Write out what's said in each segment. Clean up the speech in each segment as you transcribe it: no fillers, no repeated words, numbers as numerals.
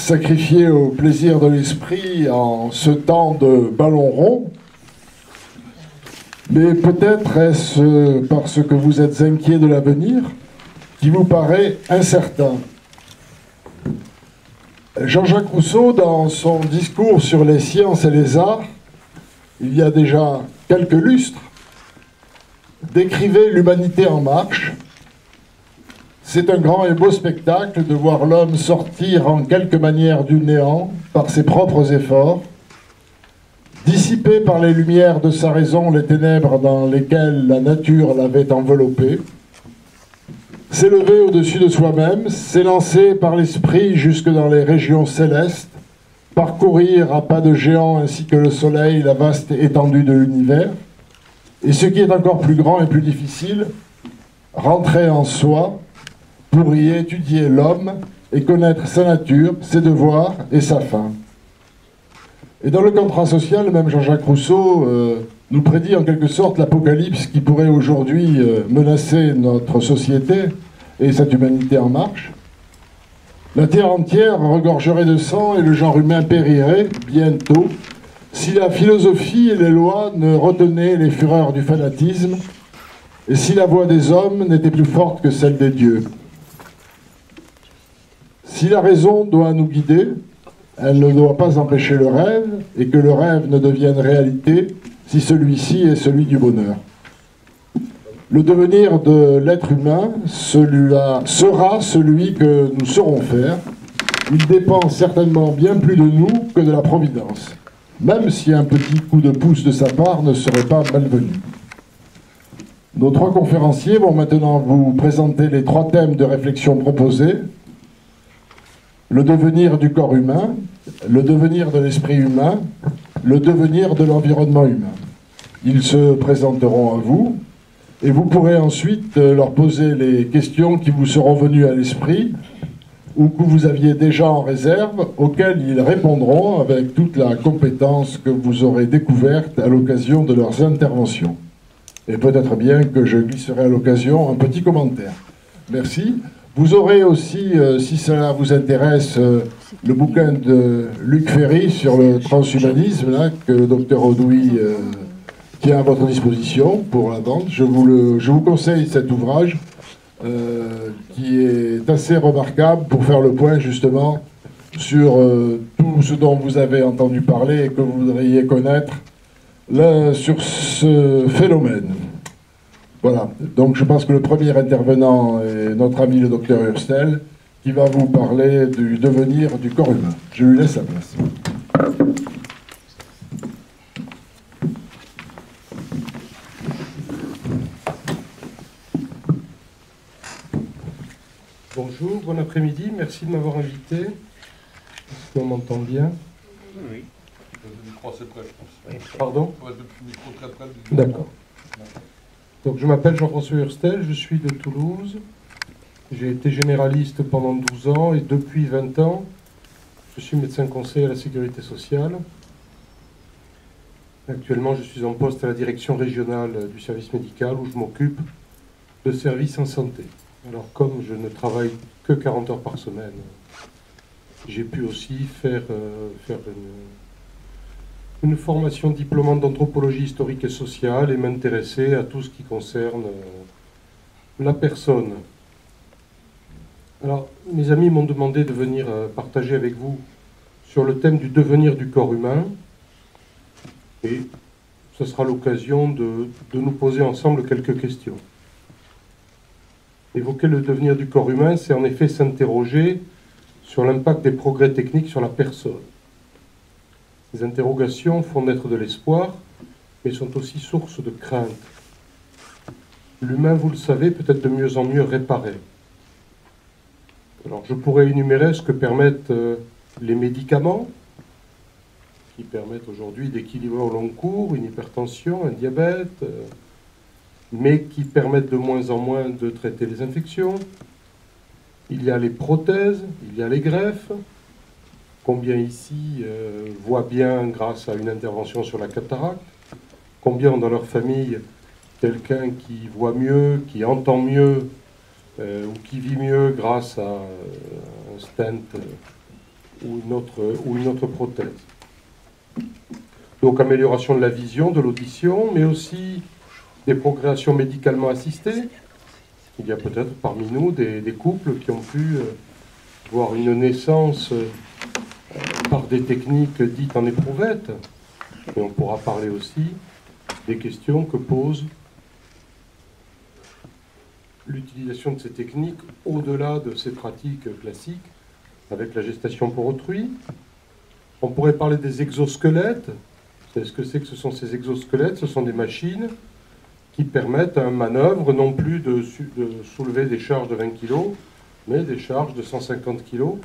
sacrifié au plaisir de l'esprit en ce temps de ballon rond. Mais peut-être est-ce parce que vous êtes inquiet de l'avenir qui vous paraît incertain. Jean-Jacques Rousseau, dans son discours sur les sciences et les arts, il y a déjà quelques lustres, décrivait l'humanité en marche. C'est un grand et beau spectacle de voir l'homme sortir en quelque manière du néant par ses propres efforts, dissiper par les lumières de sa raison les ténèbres dans lesquelles la nature l'avait enveloppé, s'élever au-dessus de soi-même, s'élancer par l'esprit jusque dans les régions célestes, parcourir à pas de géant ainsi que le soleil la vaste étendue de l'univers, et ce qui est encore plus grand et plus difficile, rentrer en soi pour y étudier l'homme et connaître sa nature, ses devoirs et sa fin. Et dans le contrat social, même Jean-Jacques Rousseau nous prédit en quelque sorte l'apocalypse qui pourrait aujourd'hui menacer notre société et cette humanité en marche. La terre entière regorgerait de sang et le genre humain périrait bientôt si la philosophie et les lois ne retenaient les fureurs du fanatisme et si la voix des hommes n'était plus forte que celle des dieux. Si la raison doit nous guider, elle ne doit pas empêcher le rêve et que le rêve ne devienne réalité si celui-ci est celui du bonheur. Le devenir de l'être humain sera celui que nous saurons faire. Il dépend certainement bien plus de nous que de la Providence, même si un petit coup de pouce de sa part ne serait pas malvenu. Nos trois conférenciers vont maintenant vous présenter les trois thèmes de réflexion proposés: le devenir du corps humain, le devenir de l'esprit humain, le devenir de l'environnement humain. Ils se présenteront à vous et vous pourrez ensuite leur poser les questions qui vous seront venues à l'esprit ou que vous aviez déjà en réserve, auxquelles ils répondront avec toute la compétence que vous aurez découverte à l'occasion de leurs interventions. Et peut-être bien que je glisserai à l'occasion un petit commentaire. Merci. Vous aurez aussi, si cela vous intéresse, le bouquin de Luc Ferry sur le transhumanisme, là, que le docteur Audouy tient à votre disposition pour la vente. Je vous conseille cet ouvrage qui est assez remarquable pour faire le point justement sur tout ce dont vous avez entendu parler et que vous voudriez connaître là, sur ce phénomène. Voilà, donc je pense que le premier intervenant est notre ami le docteur Hurstel, qui va vous parler du devenir du corps humain. Je lui laisse la place. Bonjour, bon après-midi, merci de m'avoir invité. Est-ce qu'on m'entend bien? Oui. Le micro assez près, je pense. Pardon? Le micro très près. D'accord. Donc je m'appelle Jean-François Hurstel, je suis de Toulouse. J'ai été généraliste pendant 12 ans et depuis 20 ans, je suis médecin conseil à la sécurité sociale. Actuellement, je suis en poste à la direction régionale du service médical où je m'occupe de services en santé. Alors comme je ne travaille que 40 heures par semaine, j'ai pu aussi faire une formation diplômante d'anthropologie historique et sociale et m'intéresser à tout ce qui concerne la personne. Alors, mes amis m'ont demandé de venir partager avec vous sur le thème du devenir du corps humain et ce sera l'occasion de nous poser ensemble quelques questions. Évoquer le devenir du corps humain, c'est en effet s'interroger sur l'impact des progrès techniques sur la personne. Ces interrogations font naître de l'espoir, mais sont aussi source de crainte. L'humain, vous le savez, peut être de mieux en mieux réparé. Alors, je pourrais énumérer ce que permettent les médicaments, qui permettent aujourd'hui d'équilibrer au long cours une hypertension, un diabète, mais qui permettent de moins en moins de traiter les infections. Il y a les prothèses, il y a les greffes. Combien ici voient bien grâce à une intervention sur la cataracte? Combien ont dans leur famille quelqu'un qui voit mieux, qui entend mieux, ou qui vit mieux grâce à un stent ou une autre prothèse. Donc amélioration de la vision, de l'audition, mais aussi des procréations médicalement assistées. Il y a peut-être parmi nous des couples qui ont pu voir une naissance par des techniques dites en éprouvette. Et on pourra parler aussi des questions que pose l'utilisation de ces techniques au-delà de ces pratiques classiques avec la gestation pour autrui. On pourrait parler des exosquelettes. Vous savez ce que c'est que ce sont ces exosquelettes? Ce sont des machines qui permettent à un manœuvre non plus de soulever des charges de 20 kg, mais des charges de 150 kg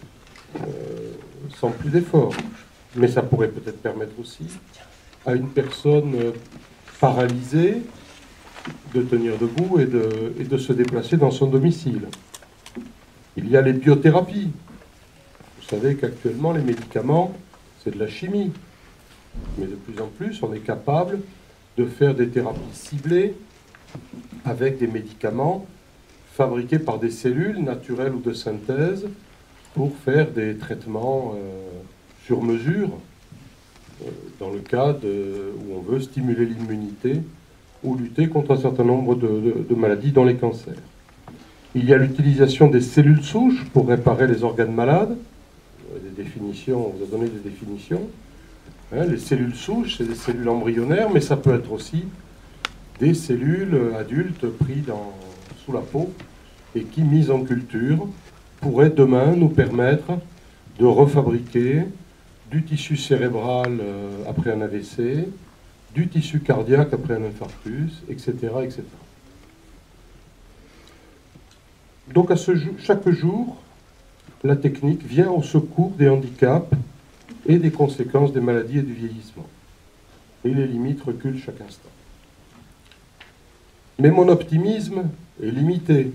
sans plus d'effort. Mais ça pourrait peut-être permettre aussi à une personne paralysée de tenir debout et de se déplacer dans son domicile. Il y a les biothérapies. Vous savez qu'actuellement, les médicaments, c'est de la chimie. Mais de plus en plus, on est capable de faire des thérapies ciblées avec des médicaments fabriqués par des cellules naturelles ou de synthèse pour faire des traitements sur mesure dans le cas où on veut stimuler l'immunité ou lutter contre un certain nombre de maladies, dont les cancers. Il y a l'utilisation des cellules souches pour réparer les organes malades. Des définitions, on vous a donné des définitions. Les cellules souches, c'est des cellules embryonnaires, mais ça peut être aussi des cellules adultes prises sous la peau et qui, mises en culture, pourraient demain nous permettre de refabriquer du tissu cérébral après un AVC, du tissu cardiaque après un infarctus, etc. etc. Donc chaque jour, la technique vient au secours des handicaps et des conséquences des maladies et du vieillissement. Et les limites reculent chaque instant. Mais mon optimisme est limité.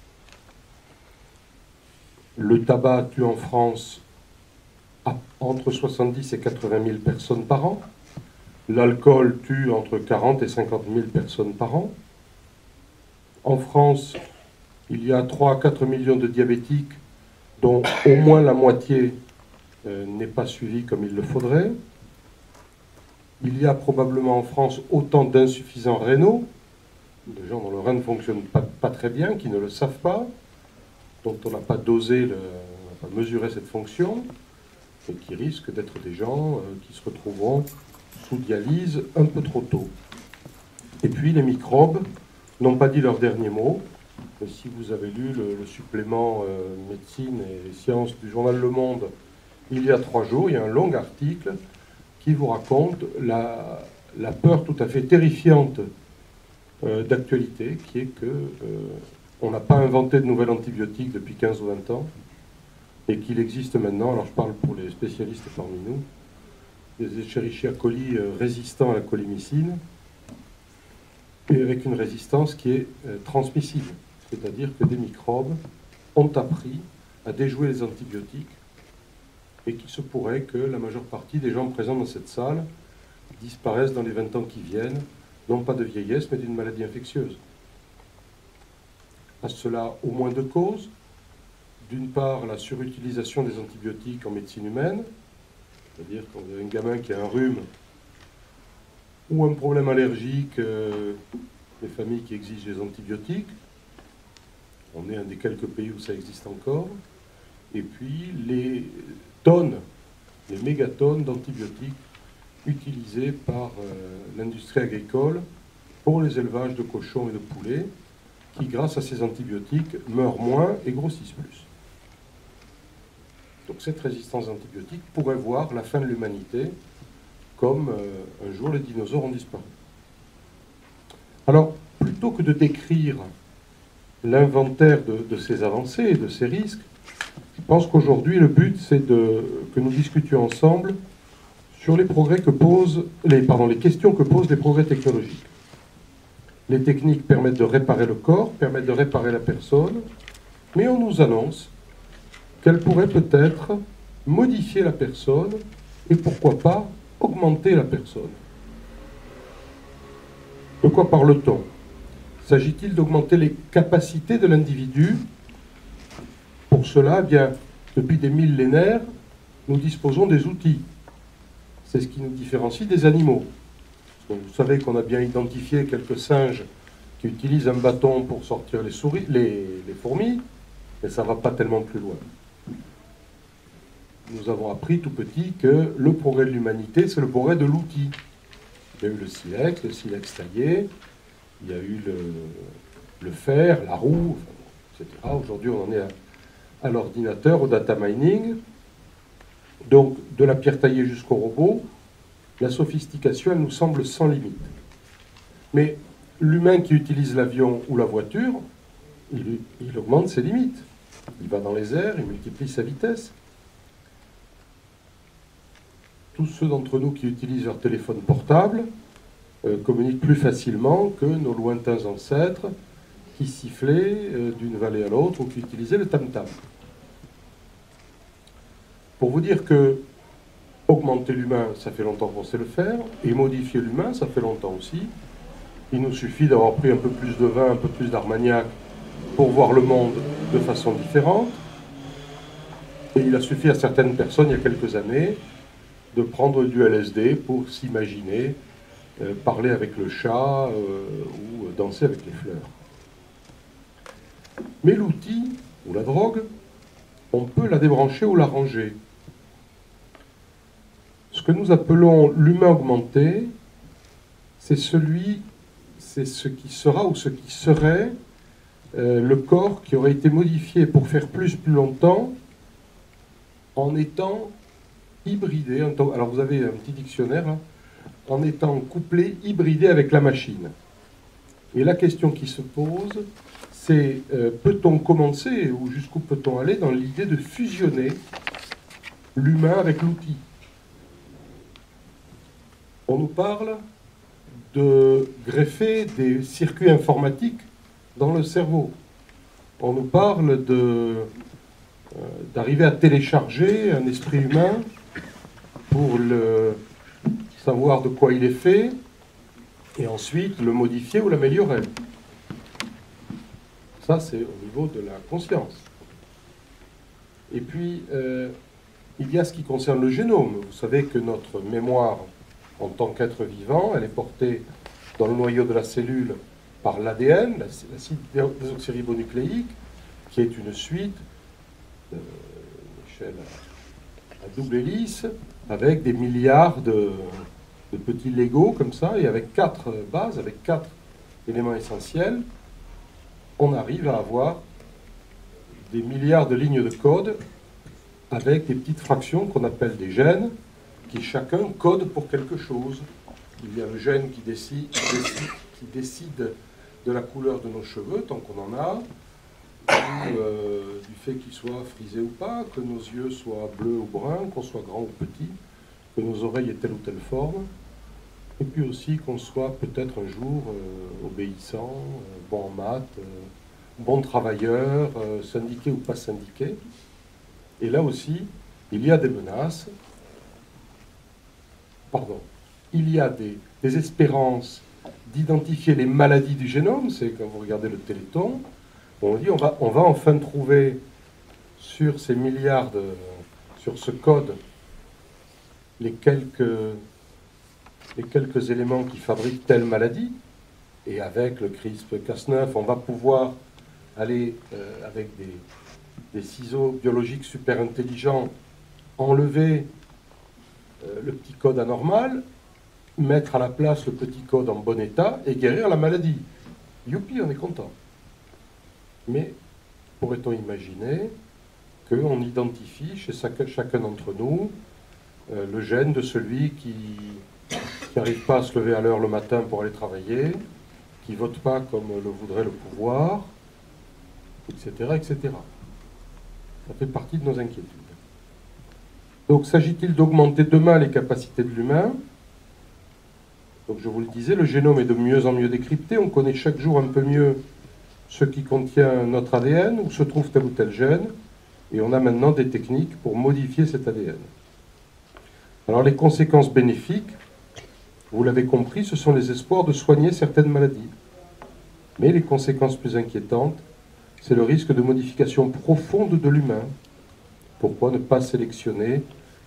Le tabac tue en France entre 70 et 80 000 personnes par an. L'alcool tue entre 40 et 50 000 personnes par an. En France, il y a 3 à 4 millions de diabétiques, dont au moins la moitié n'est pas suivie comme il le faudrait. Il y a probablement en France autant d'insuffisants rénaux, de gens dont le rein ne fonctionne pas très bien, qui ne le savent pas, dont on n'a pas dosé, on n'a pas mesuré cette fonction, et qui risquent d'être des gens qui se retrouveront sous dialyse un peu trop tôt. Et puis les microbes n'ont pas dit leur dernier mot. Mais si vous avez lu le supplément médecine et sciences du journal Le Monde, il y a 3 jours, il y a un long article qui vous raconte la peur tout à fait terrifiante d'actualité, qui est qu'on n'a pas inventé de nouvel antibiotique depuis 15 ou 20 ans, et qu'il existe maintenant, alors je parle pour les spécialistes parmi nous, des Escherichia coli résistants à la colimycine, et avec une résistance qui est transmissible. C'est-à-dire que des microbes ont appris à déjouer les antibiotiques et qu'il se pourrait que la majeure partie des gens présents dans cette salle disparaissent dans les 20 ans qui viennent, non pas de vieillesse, mais d'une maladie infectieuse. À cela, au moins 2 causes. D'une part, la surutilisation des antibiotiques en médecine humaine, c'est-à-dire quand vous avez un gamin qui a un rhume ou un problème allergique, les familles qui exigent des antibiotiques. On est un des quelques pays où ça existe encore. Et puis les tonnes, les mégatonnes d'antibiotiques utilisés par l'industrie agricole pour les élevages de cochons et de poulets, qui, grâce à ces antibiotiques, meurent moins et grossissent plus. Donc cette résistance aux antibiotiques pourrait voir la fin de l'humanité, comme un jour les dinosaures ont disparu. Alors, plutôt que de décrire l'inventaire de ces avancées et de ces risques, je pense qu'aujourd'hui, le but, c'est que nous discutions ensemble sur les progrès que posent, les questions que posent les progrès technologiques. Les techniques permettent de réparer le corps, permettent de réparer la personne, mais on nous annonce qu'elles pourraient peut-être modifier la personne et pourquoi pas augmenter la personne. De quoi parle-t-on? S'agit-il d'augmenter les capacités de l'individu? Pour cela, eh bien, depuis des millénaires, nous disposons des outils. C'est ce qui nous différencie des animaux. Donc, vous savez qu'on a bien identifié quelques singes qui utilisent un bâton pour sortir les fourmis, mais ça ne va pas tellement plus loin. Nous avons appris tout petit que le progrès de l'humanité, c'est le progrès de l'outil. Il y a eu le silex taillé, il y a eu le fer, la roue, etc. Aujourd'hui, on en est à l'ordinateur, au data mining. Donc, de la pierre taillée jusqu'au robot, la sophistication, elle nous semble sans limite. Mais l'humain qui utilise l'avion ou la voiture, il augmente ses limites. Il va dans les airs, il multiplie sa vitesse. Tous ceux d'entre nous qui utilisent leur téléphone portable communiquent plus facilement que nos lointains ancêtres qui sifflaient d'une vallée à l'autre ou qui utilisaient le tam-tam. Pour vous dire que augmenter l'humain, ça fait longtemps qu'on sait le faire, et modifier l'humain, ça fait longtemps aussi. Il nous suffit d'avoir pris un peu plus de vin, un peu plus d'armagnac pour voir le monde de façon différente. Et il a suffi à certaines personnes, il y a quelques années, de prendre du LSD pour s'imaginer parler avec le chat ou danser avec les fleurs. Mais l'outil, ou la drogue, on peut la débrancher ou la ranger. Ce que nous appelons l'humain augmenté, c'est ce qui sera ou ce qui serait le corps qui aurait été modifié pour faire plus longtemps en étant hybridé. Alors vous avez un petit dictionnaire, hein, en étant couplé, hybridé avec la machine. Et la question qui se pose, c'est peut-on commencer ou jusqu'où peut-on aller dans l'idée de fusionner l'humain avec l'outil? On nous parle de greffer des circuits informatiques dans le cerveau. On nous parle d'arriver à télécharger un esprit humain pour savoir de quoi il est fait et ensuite le modifier ou l'améliorer. Ça, c'est au niveau de la conscience. Et puis, il y a ce qui concerne le génome. Vous savez que notre mémoire en tant qu'être vivant, elle est portée dans le noyau de la cellule par l'ADN, l'acide désoxyribonucléique, qui est une suite, une échelle à double hélice, avec des milliards de petits Legos comme ça, et avec 4 bases, avec 4 éléments essentiels, on arrive à avoir des milliards de lignes de code avec des petites fractions qu'on appelle des gènes, qui chacun code pour quelque chose. Il y a le gène qui décide de la couleur de nos cheveux, tant qu'on en a, ou du fait qu'ils soient frisés ou pas, que nos yeux soient bleus ou bruns, qu'on soit grand ou petit, que nos oreilles aient telle ou telle forme, et puis aussi qu'on soit peut-être un jour obéissant, bon en maths, bon travailleur, syndiqué ou pas syndiqué. Et là aussi, il y a des menaces. Il y a des espérances d'identifier les maladies du génome. C'est quand vous regardez le Téléthon, on dit on va enfin trouver sur ces milliards sur ce code les quelques éléments qui fabriquent telle maladie. Et avec le CRISPR-Cas9, on va pouvoir aller avec des ciseaux biologiques super intelligents enlever le petit code anormal, mettre à la place le petit code en bon état et guérir la maladie. Youpi, on est content. Mais pourrait-on imaginer qu'on identifie chez chacun d'entre nous le gène de celui qui n'arrive pas à se lever à l'heure le matin pour aller travailler, qui ne vote pas comme le voudrait le pouvoir, etc., etc. Ça fait partie de nos inquiétudes. Donc, s'agit-il d'augmenter demain les capacités de l'humain? Donc, je vous le disais, le génome est de mieux en mieux décrypté. On connaît chaque jour un peu mieux ce qui contient notre ADN, où se trouve tel ou tel gène, et on a maintenant des techniques pour modifier cet ADN. Alors, les conséquences bénéfiques, vous l'avez compris, ce sont les espoirs de soigner certaines maladies. Mais les conséquences plus inquiétantes, c'est le risque de modification profonde de l'humain. Pourquoi ne pas sélectionner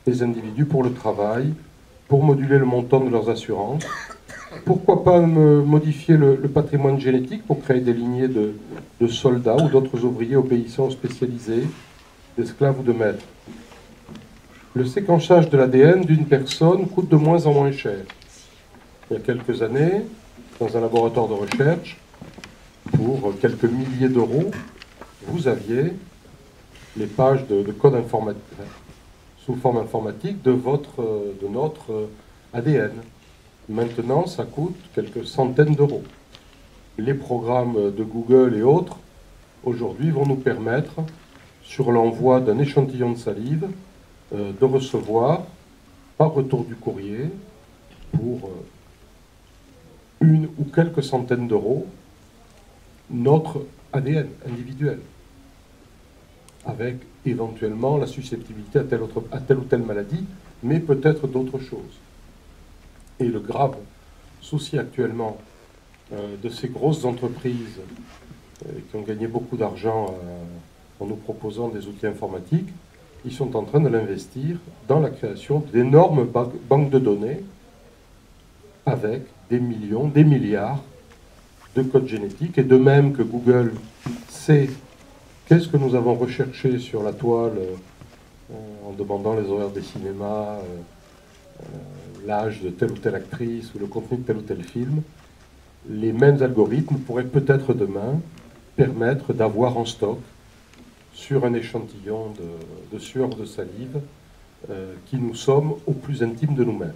les individus pour le travail, pour moduler le montant de leurs assurances. Pourquoi pas modifier le patrimoine génétique pour créer des lignées de soldats ou d'autres ouvriers obéissants spécialisés, d'esclaves ou de maîtres. Le séquençage de l'ADN d'une personne coûte de moins en moins cher. Il y a quelques années, dans un laboratoire de recherche, pour quelques milliers d'euros, vous aviez les pages de code informatique, sous forme informatique de notre ADN. Maintenant, ça coûte quelques centaines d'euros. Les programmes de Google et autres, aujourd'hui, vont nous permettre, sur l'envoi d'un échantillon de salive, de recevoir, par retour du courrier, pour une ou quelques centaines d'euros, notre ADN individuel, avec éventuellement la susceptibilité à telle ou telle maladie, mais peut-être d'autres choses. Et le grave souci actuellement de ces grosses entreprises qui ont gagné beaucoup d'argent en nous proposant des outils informatiques, ils sont en train de l'investir dans la création d'énormes banques de données avec des millions, des milliards de codes génétiques. Et de même que Google sait qu'est-ce que nous avons recherché sur la toile en demandant les horaires des cinémas, l'âge de telle ou telle actrice ou le contenu de tel ou tel film, les mêmes algorithmes pourraient peut-être demain permettre d'avoir en stock sur un échantillon de sueur de salive qui nous sommes au plus intime de nous-mêmes.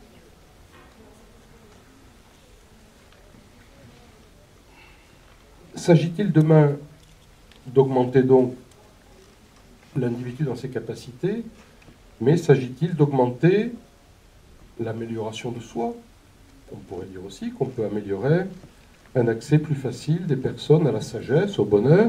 S'agit-il demain d'augmenter donc l'individu dans ses capacités, mais s'agit-il d'augmenter l'amélioration de soi? On pourrait dire aussi qu'on peut améliorer un accès plus facile des personnes à la sagesse, au bonheur.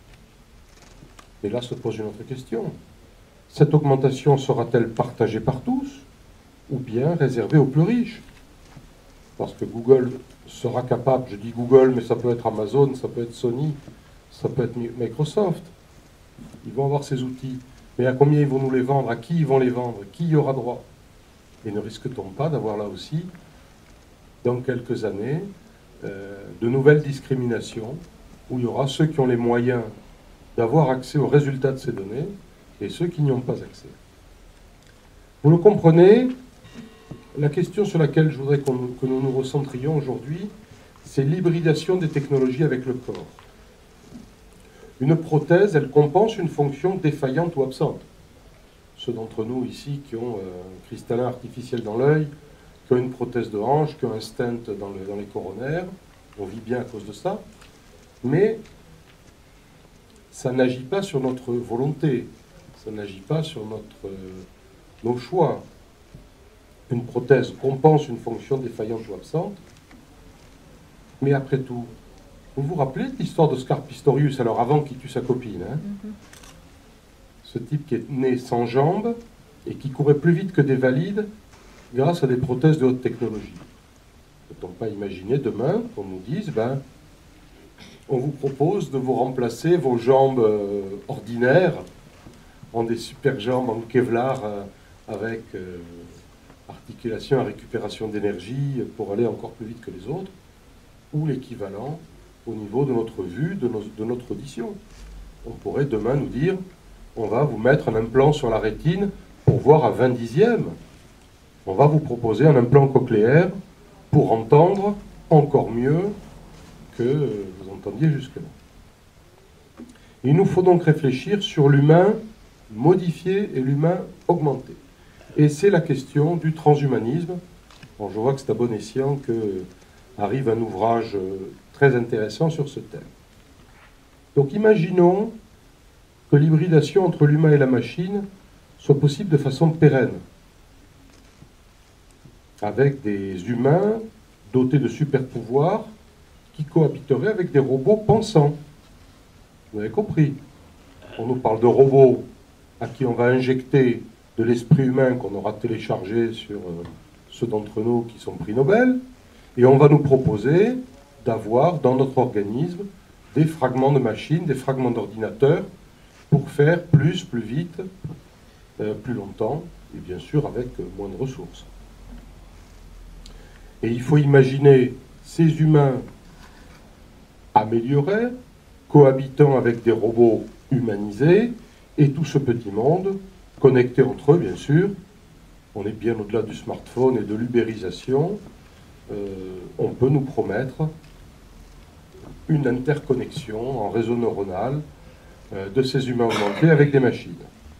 Et là se pose une autre question. Cette augmentation sera-t-elle partagée par tous ou bien réservée aux plus riches? Parce que Google sera capable, je dis Google, mais ça peut être Amazon, ça peut être Sony, ça peut être Microsoft. Ils vont avoir ces outils. Mais à combien ils vont nous les vendre? À qui ils vont les vendre? Qui y aura droit? Et ne risque-t-on pas d'avoir là aussi, dans quelques années, de nouvelles discriminations, où il y aura ceux qui ont les moyens d'avoir accès aux résultats de ces données et ceux qui n'y ont pas accès? Vous le comprenez, la question sur laquelle je voudrais que nous nous recentrions aujourd'hui, c'est l'hybridation des technologies avec le corps. Une prothèse, elle compense une fonction défaillante ou absente. Ceux d'entre nous ici qui ont un cristallin artificiel dans l'œil, qui ont une prothèse de hanche, qui ont un stent dans les coronaires, on vit bien à cause de ça, mais ça n'agit pas sur notre volonté, ça n'agit pas sur nos choix. Une prothèse compense une fonction défaillante ou absente, mais après tout, vous vous rappelez de l'histoire d'Oscar Pistorius, alors avant qu'il tue sa copine, hein? Ce type qui est né sans jambes et qui courait plus vite que des valides grâce à des prothèses de haute technologie. Ne peut-on pas imaginer demain qu'on nous dise, on vous propose de vous remplacer vos jambes ordinaires en des super jambes en Kevlar avec articulation à récupération d'énergie pour aller encore plus vite que les autres, ou l'équivalent au niveau de notre vue, de notre audition. On pourrait demain nous dire, on va vous mettre un implant sur la rétine pour voir à 20 dixièmes. On va vous proposer un implant cochléaire pour entendre encore mieux que vous entendiez jusque-là. Il nous faut donc réfléchir sur l'humain modifié et l'humain augmenté. Et c'est la question du transhumanisme. Bon, je vois que c'est à bon escient que arrive un ouvrage très intéressant sur ce thème. Donc imaginons que l'hybridation entre l'humain et la machine soit possible de façon pérenne, avec des humains dotés de super pouvoirs qui cohabiteraient avec des robots pensants. Vous avez compris? On nous parle de robots à qui on va injecter de l'esprit humain qu'on aura téléchargé sur ceux d'entre nous qui sont prix Nobel, et on va nous proposer d'avoir dans notre organisme des fragments de machines, des fragments d'ordinateurs, pour faire plus vite, plus longtemps, et bien sûr avec moins de ressources. Et il faut imaginer ces humains améliorés, cohabitant avec des robots humanisés, et tout ce petit monde, connecté entre eux, bien sûr. On est bien au-delà du smartphone et de l'ubérisation. On peut nous promettre une interconnexion en réseau neuronal de ces humains augmentés avec des machines.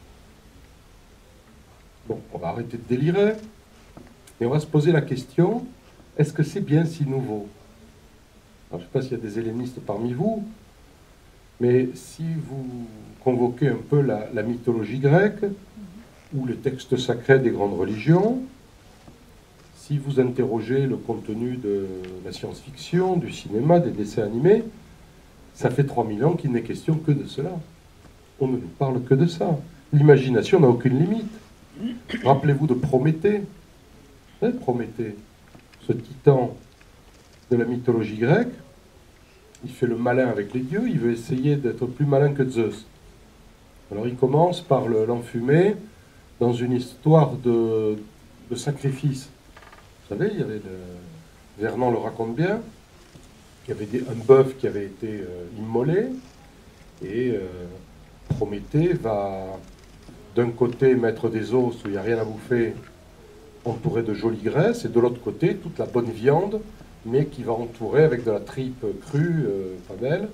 Bon, on va arrêter de délirer, et on va se poser la question, est-ce que c'est bien si nouveau? Alors, je ne sais pas s'il y a des hellénistes parmi vous, mais si vous convoquez un peu la mythologie grecque, ou les textes sacrés des grandes religions, si vous interrogez le contenu de la science-fiction, du cinéma, des dessins animés, ça fait 3000 ans qu'il n'est question que de cela. On ne nous parle que de ça. L'imagination n'a aucune limite. Rappelez-vous de Prométhée. Prométhée, ce titan de la mythologie grecque, il fait le malin avec les dieux, il veut essayer d'être plus malin que Zeus. Alors il commence par l'enfumer dans une histoire de sacrifice. Vous savez, il y avait Vernon le raconte bien, il y avait un bœuf qui avait été immolé, et Prométhée va d'un côté mettre des os où il n'y a rien à bouffer, entouré de jolies graisses, et de l'autre côté toute la bonne viande, mais qui va entourer avec de la tripe crue, pas belle.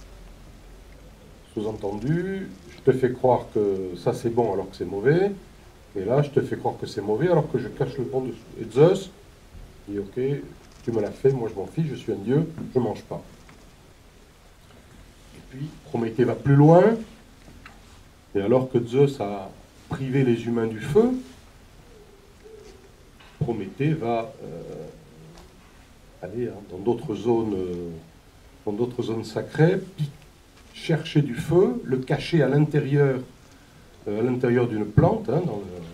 Sous-entendu, je te fais croire que ça c'est bon alors que c'est mauvais, et là je te fais croire que c'est mauvais alors que je cache le bon dessous. Et Zeus dit ok, tu me l'as fait, moi je m'en fiche, je suis un dieu, je ne mange pas. Et puis Prométhée va plus loin, et alors que Zeus a privé les humains du feu, Prométhée va aller dans d'autres zones sacrées, chercher du feu, le cacher à l'intérieur d'une plante, dans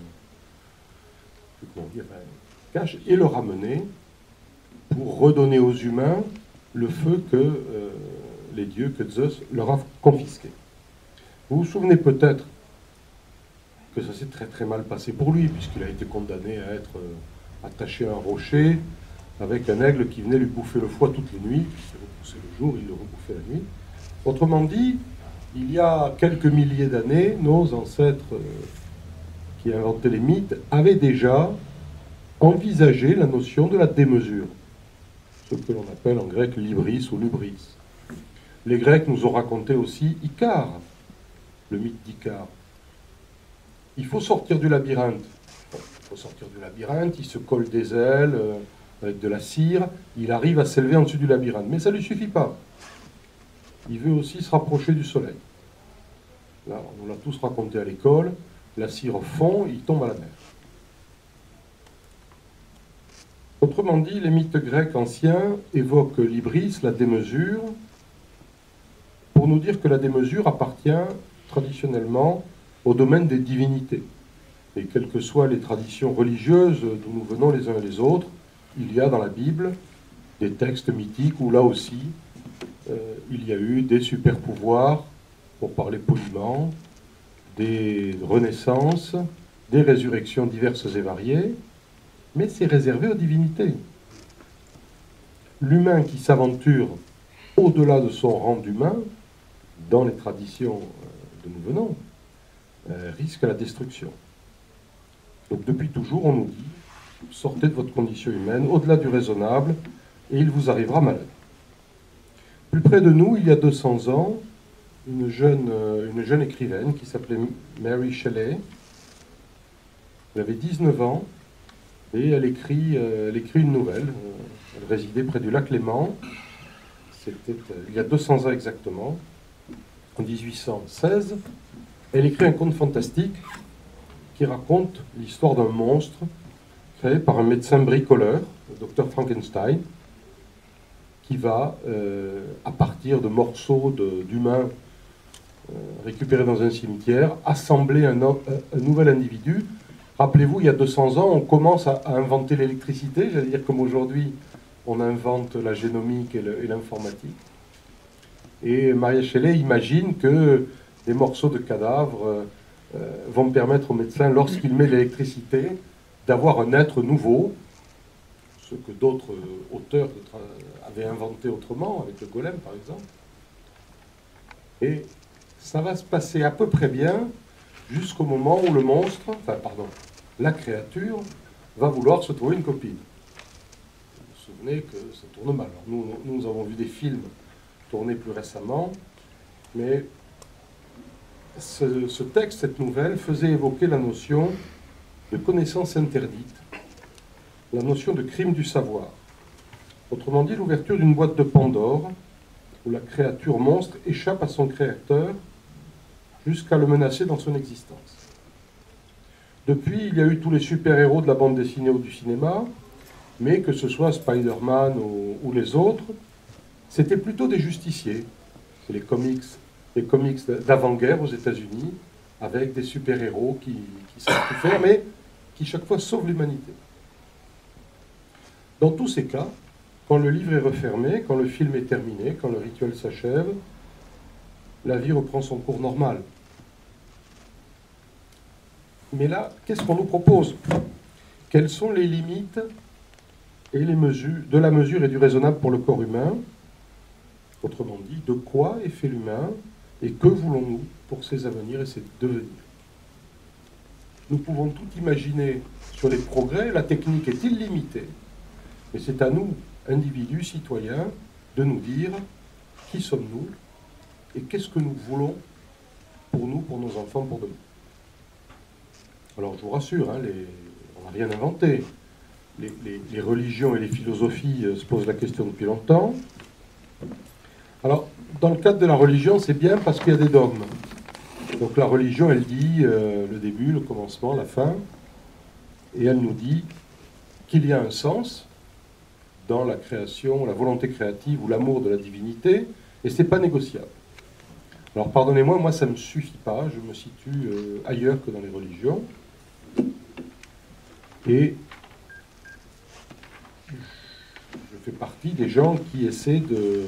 comment dire, cache, et le ramener pour redonner aux humains le feu que les dieux, que Zeus leur a confisqué. Vous vous souvenez peut-être que ça s'est très très mal passé pour lui, puisqu'il a été condamné à être attaché à un rocher, avec un aigle qui venait lui bouffer le foie toutes les nuits, il repoussait le jour, il le rebouffait la nuit. Autrement dit, il y a quelques milliers d'années, nos ancêtres qui inventaient les mythes avaient déjà envisagé la notion de la démesure, ce que l'on appelle en grec l'hybris ou l'ubris. Les Grecs nous ont raconté aussi Icare, le mythe d'Icare. Il faut sortir du labyrinthe. Bon, il faut sortir du labyrinthe, il se colle des ailes avec de la cire, il arrive à s'élever en dessus du labyrinthe. Mais ça ne lui suffit pas. Il veut aussi se rapprocher du soleil. Là, on l'a tous raconté à l'école, la cire fond, il tombe à la mer. Autrement dit, les mythes grecs anciens évoquent l'hybris, la démesure, pour nous dire que la démesure appartient traditionnellement au domaine des divinités. Et quelles que soient les traditions religieuses d'où nous venons les uns et les autres, il y a dans la Bible des textes mythiques où là aussi, il y a eu des super-pouvoirs, pour parler poliment, des renaissances, des résurrections diverses et variées, mais c'est réservé aux divinités. L'humain qui s'aventure au-delà de son rang d'humain, dans les traditions d'où nous venons, risque la destruction. Donc depuis toujours, on nous dit, sortez de votre condition humaine, au-delà du raisonnable, et il vous arrivera malheur. Plus près de nous, il y a 200 ans, une jeune écrivaine qui s'appelait Mary Shelley. Elle avait 19 ans, et elle écrit une nouvelle. Elle résidait près du lac Léman. C'était il y a 200 ans exactement, en 1816. Elle écrit un conte fantastique qui raconte l'histoire d'un monstre créé par un médecin bricoleur, le docteur Frankenstein, qui va, à partir de morceaux d'humains récupérés dans un cimetière, assembler un nouvel individu. Rappelez-vous, il y a 200 ans, on commence à inventer l'électricité, j'allais dire comme aujourd'hui, on invente la génomique et l'informatique. Et Maria Shelley imagine que des morceaux de cadavres vont permettre au médecin, lorsqu'il met l'électricité, d'avoir un être nouveau, ce que d'autres auteurs avaient inventé autrement, avec le golem par exemple. Et ça va se passer à peu près bien jusqu'au moment où le monstre, la créature, va vouloir se trouver une copine. Vous vous souvenez que ça tourne mal. Alors nous avons vu des films tournés plus récemment, mais ce texte, cette nouvelle, faisait évoquer la notion de connaissance interdite, la notion de crime du savoir. Autrement dit, l'ouverture d'une boîte de Pandore, où la créature monstre échappe à son créateur jusqu'à le menacer dans son existence. Depuis, il y a eu tous les super-héros de la bande dessinée ou du cinéma, mais que ce soit Spider-Man ou les autres, c'était plutôt des justiciers. C'est les comics d'avant-guerre aux États-Unis, avec des super-héros qui savent tout faire, mais qui chaque fois sauvent l'humanité. Dans tous ces cas, quand le livre est refermé, quand le film est terminé, quand le rituel s'achève, la vie reprend son cours normal. Mais là, qu'est-ce qu'on nous propose? Quelles sont les limites et les mesures, de la mesure et du raisonnable pour le corps humain? Autrement dit, de quoi est fait l'humain et que voulons-nous pour ses avenirs et ses devenirs? Nous pouvons tout imaginer sur les progrès, la technique est illimitée, mais c'est à nous, individus, citoyens, de nous dire qui sommes-nous et qu'est-ce que nous voulons pour nous, pour nos enfants, pour demain. Alors je vous rassure, on n'a rien inventé. Les religions et les philosophies se posent la question depuis longtemps. Alors, dans le cadre de la religion, c'est bien parce qu'il y a des dogmes. Donc la religion, elle dit le début, le commencement, la fin, et elle nous dit qu'il y a un sens dans la création, la volonté créative ou l'amour de la divinité, et c'est pas négociable. Alors pardonnez-moi, moi ça ne me suffit pas, je me situe ailleurs que dans les religions, et je fais partie des gens qui essaient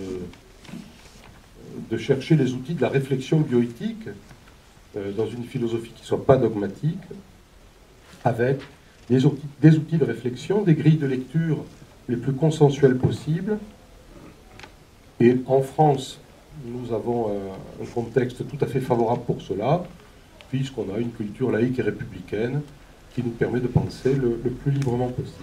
de chercher les outils de la réflexion bioéthique dans une philosophie qui ne soit pas dogmatique, avec des outils de réflexion, des grilles de lecture les plus consensuelles possibles. Et en France, nous avons un contexte tout à fait favorable pour cela, puisqu'on a une culture laïque et républicaine qui nous permet de penser le plus librement possible.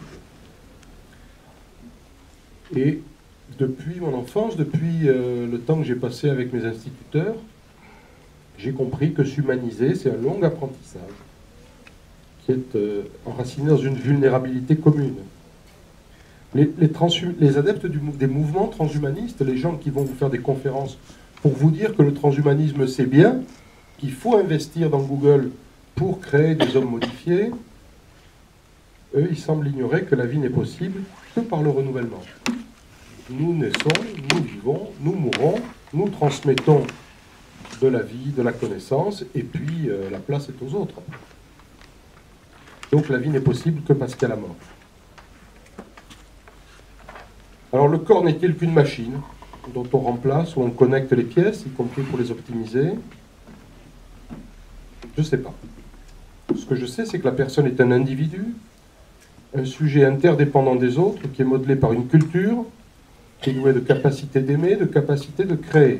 Et depuis mon enfance, depuis le temps que j'ai passé avec mes instituteurs, j'ai compris que s'humaniser, c'est un long apprentissage qui est enraciné dans une vulnérabilité commune. Les adeptes des mouvements transhumanistes, les gens qui vont vous faire des conférences pour vous dire que le transhumanisme c'est bien, qu'il faut investir dans Google pour créer des hommes modifiés, eux, ils semblent ignorer que la vie n'est possible que par le renouvellement. Nous naissons, nous vivons, nous mourons, nous transmettons de la vie, de la connaissance, et puis la place est aux autres. Donc la vie n'est possible que parce qu'il y a la mort. Alors le corps n'est-il qu'une machine dont on remplace, où on connecte les pièces, y compris pour les optimiser? Je ne sais pas. Ce que je sais, c'est que la personne est un individu, un sujet interdépendant des autres, qui est modelé par une culture, qui est doué de capacité d'aimer, de capacité de créer.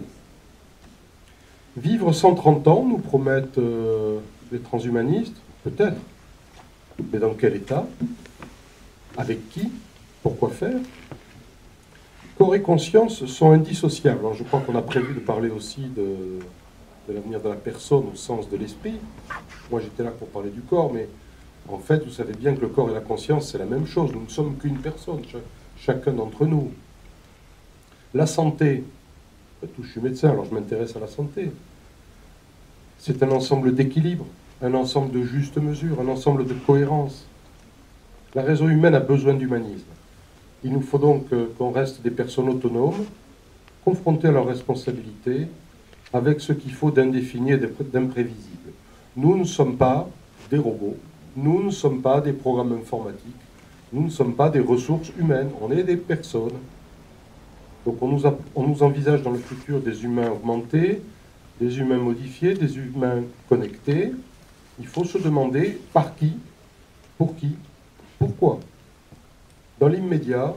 Vivre 130 ans, nous promettent les transhumanistes, peut-être. Mais dans quel état? Avec qui? Pourquoi faire? Corps et conscience sont indissociables. Alors, je crois qu'on a prévu de parler aussi de l'avenir de la personne au sens de l'esprit. Moi, j'étais là pour parler du corps, mais en fait, vous savez bien que le corps et la conscience, c'est la même chose. Nous ne sommes qu'une personne, chacun d'entre nous. La santé, je suis médecin, alors je m'intéresse à la santé. C'est un ensemble d'équilibre, un ensemble de juste mesure, un ensemble de cohérence. La raison humaine a besoin d'humanisme. Il nous faut donc qu'on reste des personnes autonomes, confrontées à leurs responsabilités, avec ce qu'il faut d'indéfini et d'imprévisible. Nous ne sommes pas des robots, nous ne sommes pas des programmes informatiques, nous ne sommes pas des ressources humaines, on est des personnes. Donc on nous envisage dans le futur des humains augmentés, des humains modifiés, des humains connectés, il faut se demander par qui, pour qui, pourquoi. Dans l'immédiat,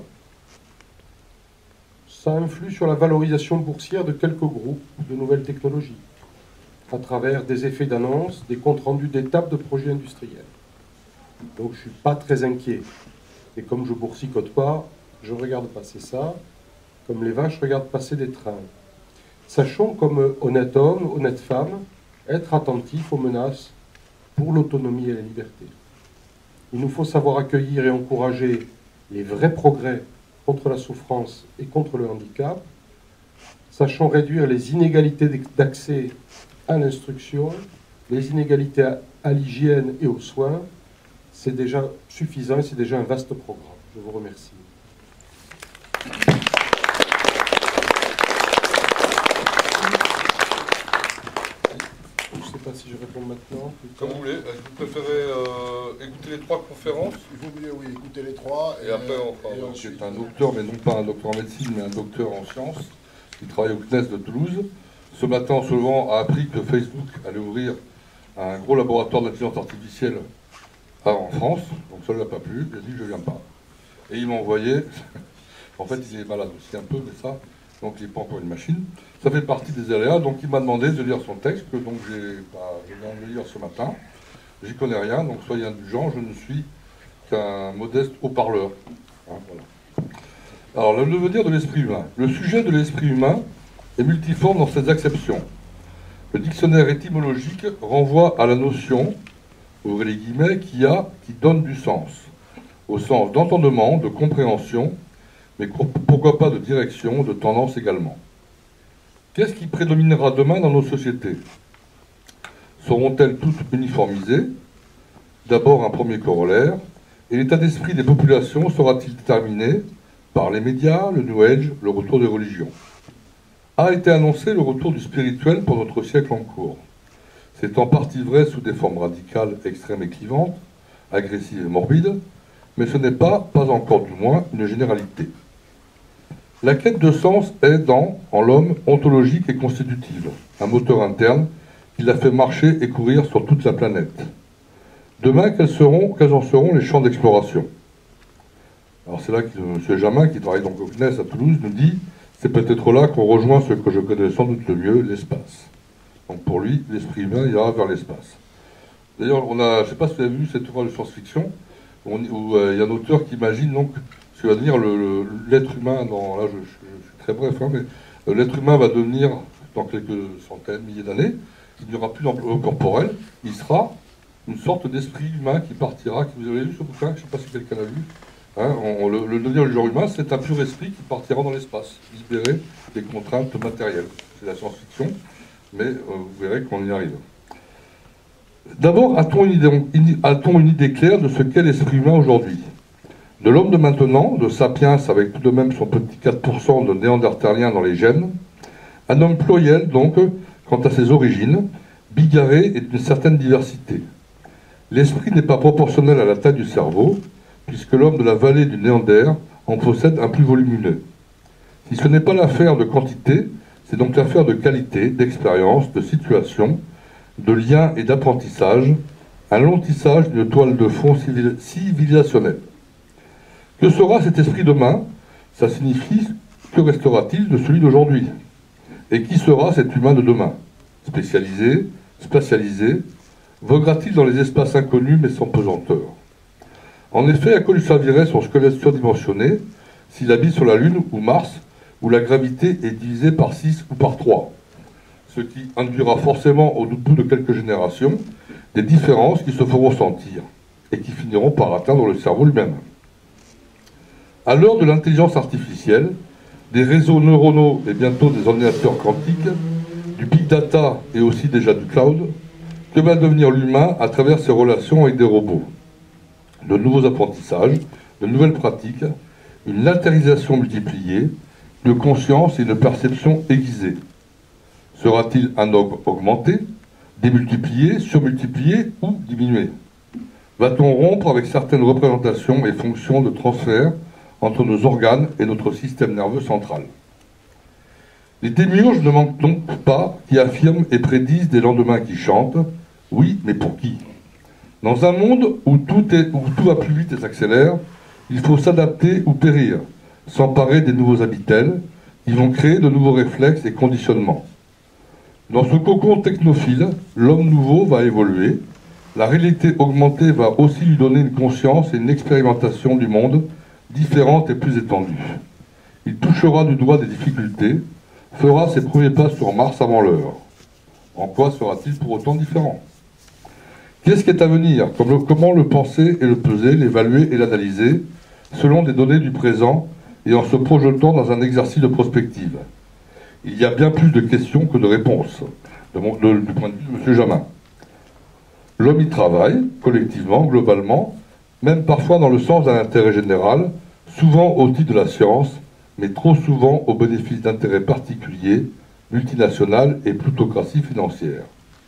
ça influe sur la valorisation boursière de quelques groupes de nouvelles technologies, à travers des effets d'annonce, des comptes rendus d'étapes de projets industriels. Donc je ne suis pas très inquiet. Et comme je boursicote pas, je regarde passer ça, comme les vaches regardent passer des trains. Sachons, comme honnête homme, honnête femme, être attentif aux menaces pour l'autonomie et la liberté. Il nous faut savoir accueillir et encourager les vrais progrès contre la souffrance et contre le handicap, sachant réduire les inégalités d'accès à l'instruction, les inégalités à l'hygiène et aux soins. C'est déjà suffisant et c'est déjà un vaste programme. Je vous remercie. Je ne sais pas si je réponds maintenant. Comme vous voulez. Vous préférez écouter les trois conférences? Il vaut mieux, oui, écouter les trois. Et après, on fera. C'est un docteur, mais non pas un docteur en médecine, mais un docteur en sciences, qui travaille au CNES de Toulouse. Ce matin, en se levant, a appris que Facebook allait ouvrir un gros laboratoire d'intelligence artificielle en France. Donc ça ne l'a pas plu. Il a dit je ne viens pas. Et il m'a envoyé. En fait, il est malade aussi un peu, mais ça. Donc il n'est pas encore une machine. Ça fait partie des aléas. Donc il m'a demandé de lire son texte, que donc je viens de le lire ce matin. J'y connais rien, donc soyez indulgents. Je ne suis qu'un modeste haut-parleur. Hein, voilà. Alors le devenir de l'esprit humain. Le sujet de l'esprit humain est multiforme dans ses acceptions. Le dictionnaire étymologique renvoie à la notion, ouvrez les guillemets, qui donne du sens, au sens d'entendement, de compréhension, mais pourquoi pas de direction, de tendance également. Qu'est-ce qui prédominera demain dans nos sociétés? Seront-elles toutes uniformisées? D'abord un premier corollaire, et l'état d'esprit des populations sera-t-il déterminé par les médias, le New Age, le retour des religions? A été annoncé le retour du spirituel pour notre siècle en cours. C'est en partie vrai sous des formes radicales, extrêmes et clivantes, agressives et morbides, mais ce n'est pas encore du moins, une généralité. La quête de sens est en l'homme ontologique et constitutive, un moteur interne qui l'a fait marcher et courir sur toute la planète. Demain, quels en seront les champs d'exploration? Alors c'est là que M. Jamin, qui travaille donc au CNES à Toulouse, nous dit « C'est peut-être là qu'on rejoint ce que je connais sans doute le mieux, l'espace ». Donc pour lui, l'esprit humain ira vers l'espace. D'ailleurs, je ne sais pas si vous avez vu cette ouvrage de science-fiction, où il y a un auteur qui imagine donc ce que va devenir l'être humain là je suis très bref, hein, mais l'être humain va devenir, dans quelques centaines, milliers d'années, il n'y aura plus d'enveloppe corporelle, il sera une sorte d'esprit humain qui partira, vous avez lu ce bouquin, je ne sais pas si quelqu'un l'a lu, hein, le devenir du genre humain, c'est un pur esprit qui partira dans l'espace, libéré des contraintes matérielles. C'est la science-fiction, mais vous verrez qu'on y arrive. D'abord, a-t-on une idée claire de ce qu'est l'esprit humain aujourd'hui? De l'homme de maintenant, de Sapiens avec tout de même son petit 4% de néandertalien dans les gènes, un homme pluriel donc, quant à ses origines, bigarré et d'une certaine diversité. L'esprit n'est pas proportionnel à la taille du cerveau, puisque l'homme de la vallée du Néander en possède un plus volumineux. Si ce n'est pas l'affaire de quantité, c'est donc l'affaire de qualité, d'expérience, de situation, de lien et d'apprentissage, un long tissage d'une toile de fond civilisationnelle. Que sera cet esprit demain? Ça signifie, que restera-t-il de celui d'aujourd'hui? Et qui sera cet humain de demain? Spécialisé, spatialisé, voguera-t-il dans les espaces inconnus mais sans pesanteur? En effet, à quoi lui servirait son squelette surdimensionné s'il habite sur la Lune ou Mars, où la gravité est divisée par 6 ou par 3, ce qui induira forcément au bout de quelques générations des différences qui se feront sentir et qui finiront par atteindre le cerveau lui-même. À l'heure de l'intelligence artificielle, des réseaux neuronaux et bientôt des ordinateurs quantiques, du big data et aussi déjà du cloud, que va devenir l'humain à travers ses relations avec des robots? De nouveaux apprentissages, de nouvelles pratiques, une latérisation multipliée, de conscience et de perception aiguisée. Sera-t-il un homme augmenté, démultiplié, surmultiplié ou diminué? Va-t-on rompre avec certaines représentations et fonctions de transfert entre nos organes et notre système nerveux central? Les démiurges ne manquent donc pas qui affirment et prédisent des lendemains qui chantent. Oui, mais pour qui? Dans un monde où tout va plus vite et s'accélère, il faut s'adapter ou périr, s'emparer des nouveaux habitels qui vont créer de nouveaux réflexes et conditionnements. Dans ce cocon technophile, l'homme nouveau va évoluer, la réalité augmentée va aussi lui donner une conscience et une expérimentation du monde différente et plus étendue. Il touchera du doigt des difficultés, fera ses premiers pas sur Mars avant l'heure. En quoi sera-t-il pour autant différent? Qu'est-ce qui est à venir? Comment le penser et le peser, l'évaluer et l'analyser, selon des données du présent et en se projetant dans un exercice de prospective? Il y a bien plus de questions que de réponses, du point de vue de M. Jamin. L'homme y travaille, collectivement, globalement, même parfois dans le sens d'un intérêt général, souvent au titre de la science, mais trop souvent au bénéfice d'intérêts particuliers, multinationales et plutocraties financières.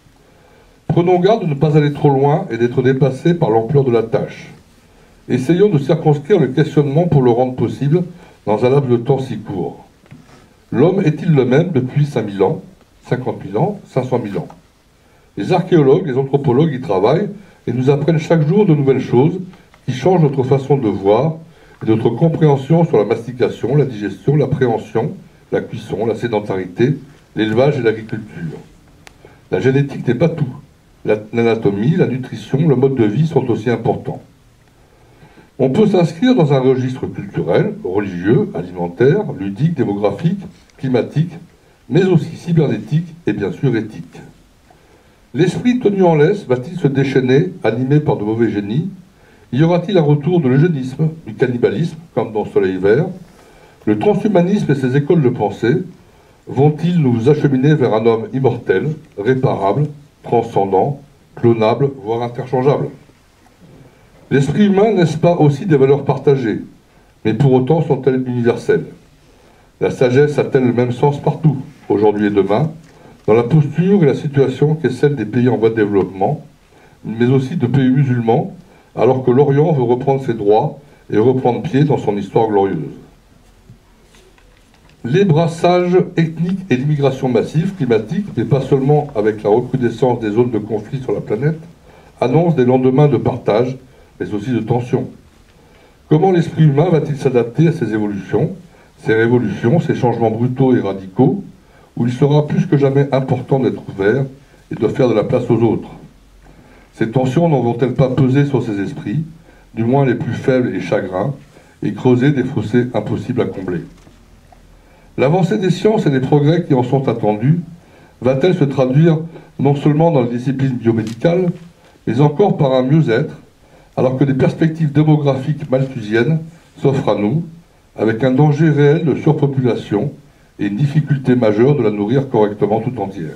Prenons garde de ne pas aller trop loin et d'être dépassés par l'ampleur de la tâche. Essayons de circonscrire le questionnement pour le rendre possible dans un laps de temps si court. L'homme est-il le même depuis 5000 ans, 50 000 ans, 500 000 ans? Les archéologues, les anthropologues y travaillent et nous apprennent chaque jour de nouvelles choses qui changent notre façon de voir et notre compréhension sur la mastication, la digestion, l'appréhension, la cuisson, la sédentarité, l'élevage et l'agriculture. La génétique n'est pas tout. L'anatomie, la nutrition, le mode de vie sont aussi importants. On peut s'inscrire dans un registre culturel, religieux, alimentaire, ludique, démographique, climatique, mais aussi cybernétique et bien sûr éthique. L'esprit tenu en laisse va-t-il se déchaîner, animé par de mauvais génies? Y aura-t-il un retour de l'eugénisme, du cannibalisme, comme dans Soleil Vert? Le transhumanisme et ses écoles de pensée vont-ils nous acheminer vers un homme immortel, réparable, transcendant, clonable, voire interchangeable? L'esprit humain, n'est-ce pas aussi des valeurs partagées? Mais pour autant sont-elles universelles? La sagesse a-t-elle le même sens partout, aujourd'hui et demain, dans la posture et la situation qui est celle des pays en voie de développement, mais aussi de pays musulmans, alors que l'Orient veut reprendre ses droits et reprendre pied dans son histoire glorieuse? Les brassages ethniques et l'immigration massive, climatique, mais pas seulement avec la recrudescence des zones de conflit sur la planète, annoncent des lendemains de partage, mais aussi de tension. Comment l'esprit humain va-t-il s'adapter à ces évolutions, ces révolutions, ces changements brutaux et radicaux, où il sera plus que jamais important d'être ouvert et de faire de la place aux autres? Ces tensions n'en vont-elles pas peser sur ces esprits, du moins les plus faibles et chagrins, et creuser des fossés impossibles à combler? L'avancée des sciences et les progrès qui en sont attendus va-t-elle se traduire non seulement dans les disciplines biomédicales, mais encore par un mieux-être, alors que des perspectives démographiques malthusiennes s'offrent à nous, avec un danger réel de surpopulation et une difficulté majeure de la nourrir correctement tout entière?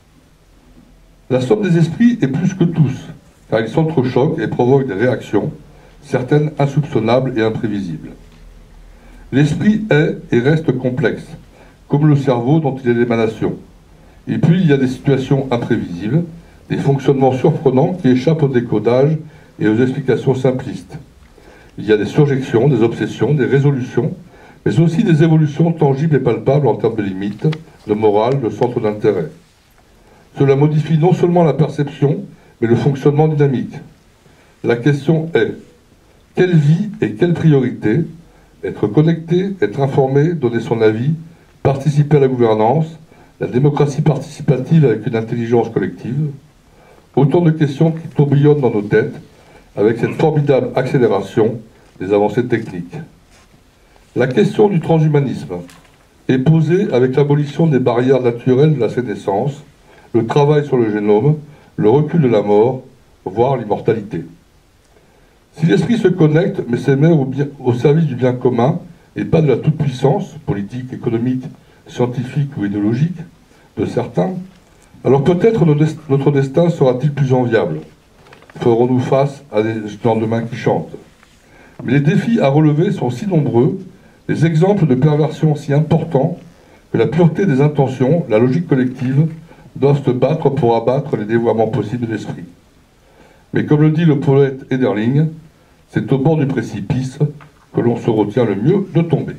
La somme des esprits est plus que tous, car ils s'entrechoquent et provoquent des réactions, certaines insoupçonnables et imprévisibles. L'esprit est et reste complexe, comme le cerveau dont il est l'émanation. Et puis il y a des situations imprévisibles, des fonctionnements surprenants qui échappent au décodage et aux explications simplistes. Il y a des surjections, des obsessions, des résolutions, mais aussi des évolutions tangibles et palpables en termes de limites, de morale, de centre d'intérêt. Cela modifie non seulement la perception, mais le fonctionnement dynamique. La question est, quelle vie et quelle priorité? Être connecté, être informé, donner son avis, participer à la gouvernance, la démocratie participative avec une intelligence collective. Autant de questions qui tourbillonnent dans nos têtes avec cette formidable accélération des avancées techniques. La question du transhumanisme est posée avec l'abolition des barrières naturelles de la sénescence, le travail sur le génome, le recul de la mort, voire l'immortalité. Si l'esprit se connecte, mais se met au service du bien commun, et pas de la toute-puissance, politique, économique, scientifique ou idéologique, de certains, alors peut-être notre destin sera-t-il plus enviable. Ferons-nous face à des lendemains qui chantent. Mais les défis à relever sont si nombreux, les exemples de perversion si importants, que la pureté des intentions, la logique collective, doivent se battre pour abattre les dévoiements possibles de l'esprit. Mais comme le dit le poète Hölderlin, c'est au bord du précipice que l'on se retient le mieux de tomber.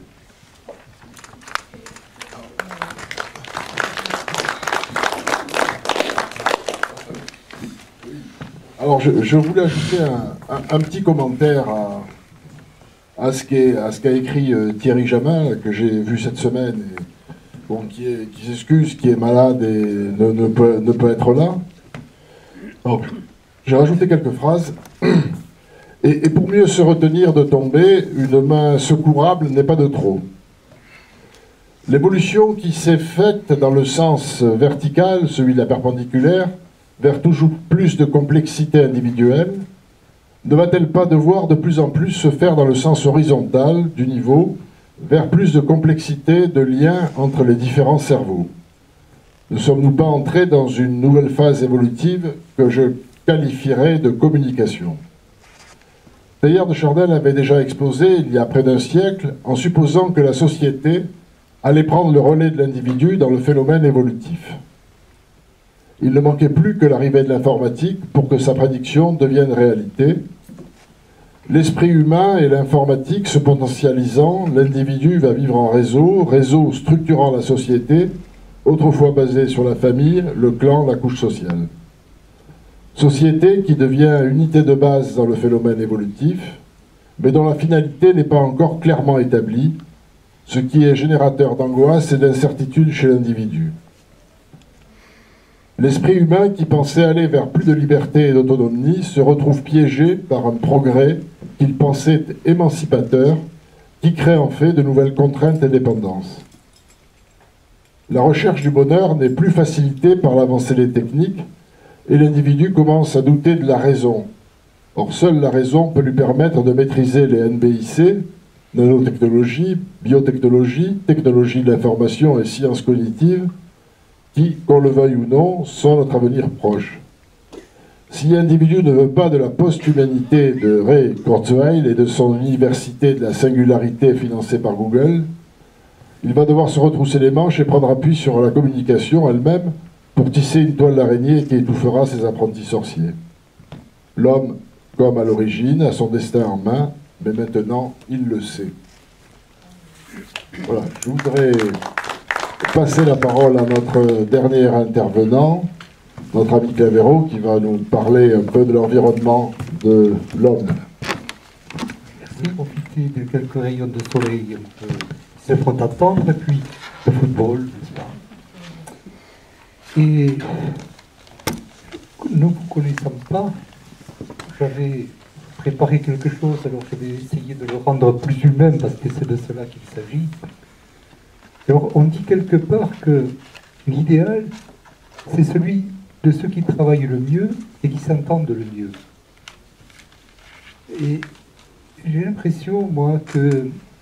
Ah Alors, je voulais ajouter un petit commentaire à ce qu'a écrit Thierry Jamin, que j'ai vu cette semaine, et, bon, qui s'excuse, qui est malade et ne peut être là. Donc, j'ai rajouté quelques phrases. Et pour mieux se retenir de tomber, une main secourable n'est pas de trop. L'évolution qui s'est faite dans le sens vertical, celui de la perpendiculaire, vers toujours plus de complexité individuelle, ne va-t-elle pas devoir de plus en plus se faire dans le sens horizontal du niveau, vers plus de complexité de liens entre les différents cerveaux? Ne sommes-nous pas entrés dans une nouvelle phase évolutive que je qualifierais de communication? Teilhard de Chardin avait déjà exposé il y a près d'un siècle en supposant que la société allait prendre le relais de l'individu dans le phénomène évolutif. Il ne manquait plus que l'arrivée de l'informatique pour que sa prédiction devienne réalité. L'esprit humain et l'informatique se potentialisant, l'individu va vivre en réseau, réseau structurant la société, autrefois basé sur la famille, le clan, la couche sociale. Société qui devient unité de base dans le phénomène évolutif, mais dont la finalité n'est pas encore clairement établie, ce qui est générateur d'angoisse et d'incertitude chez l'individu. L'esprit humain qui pensait aller vers plus de liberté et d'autonomie se retrouve piégé par un progrès qu'il pensait émancipateur, qui crée en fait de nouvelles contraintes et dépendances. La recherche du bonheur n'est plus facilitée par l'avancée des techniques, et l'individu commence à douter de la raison. Or, seule la raison peut lui permettre de maîtriser les NBIC, nanotechnologie, biotechnologie, technologie de l'information et sciences cognitives, qui, qu'on le veuille ou non, sont notre avenir proche. Si l'individu ne veut pas de la post-humanité de Ray Kurzweil et de son université de la singularité financée par Google, il va devoir se retrousser les manches et prendre appui sur la communication elle-même pour tisser une toile d'araignée qui étouffera ses apprentis sorciers. L'homme, comme à l'origine, a son destin en main, mais maintenant, il le sait. Voilà, je voudrais passer la parole à notre dernier intervenant, notre ami Clavero, qui va nous parler un peu de l'environnement de l'homme. Merci, profiter de quelques rayons de soleil qui se font attendre, et puis le football, n'est-ce pas? Et ne vous connaissant pas, j'avais préparé quelque chose, alors je vais essayer de le rendre plus humain parce que c'est de cela qu'il s'agit. Alors on dit quelque part que l'idéal, c'est celui de ceux qui travaillent le mieux et qui s'entendent le mieux. Et j'ai l'impression, moi, que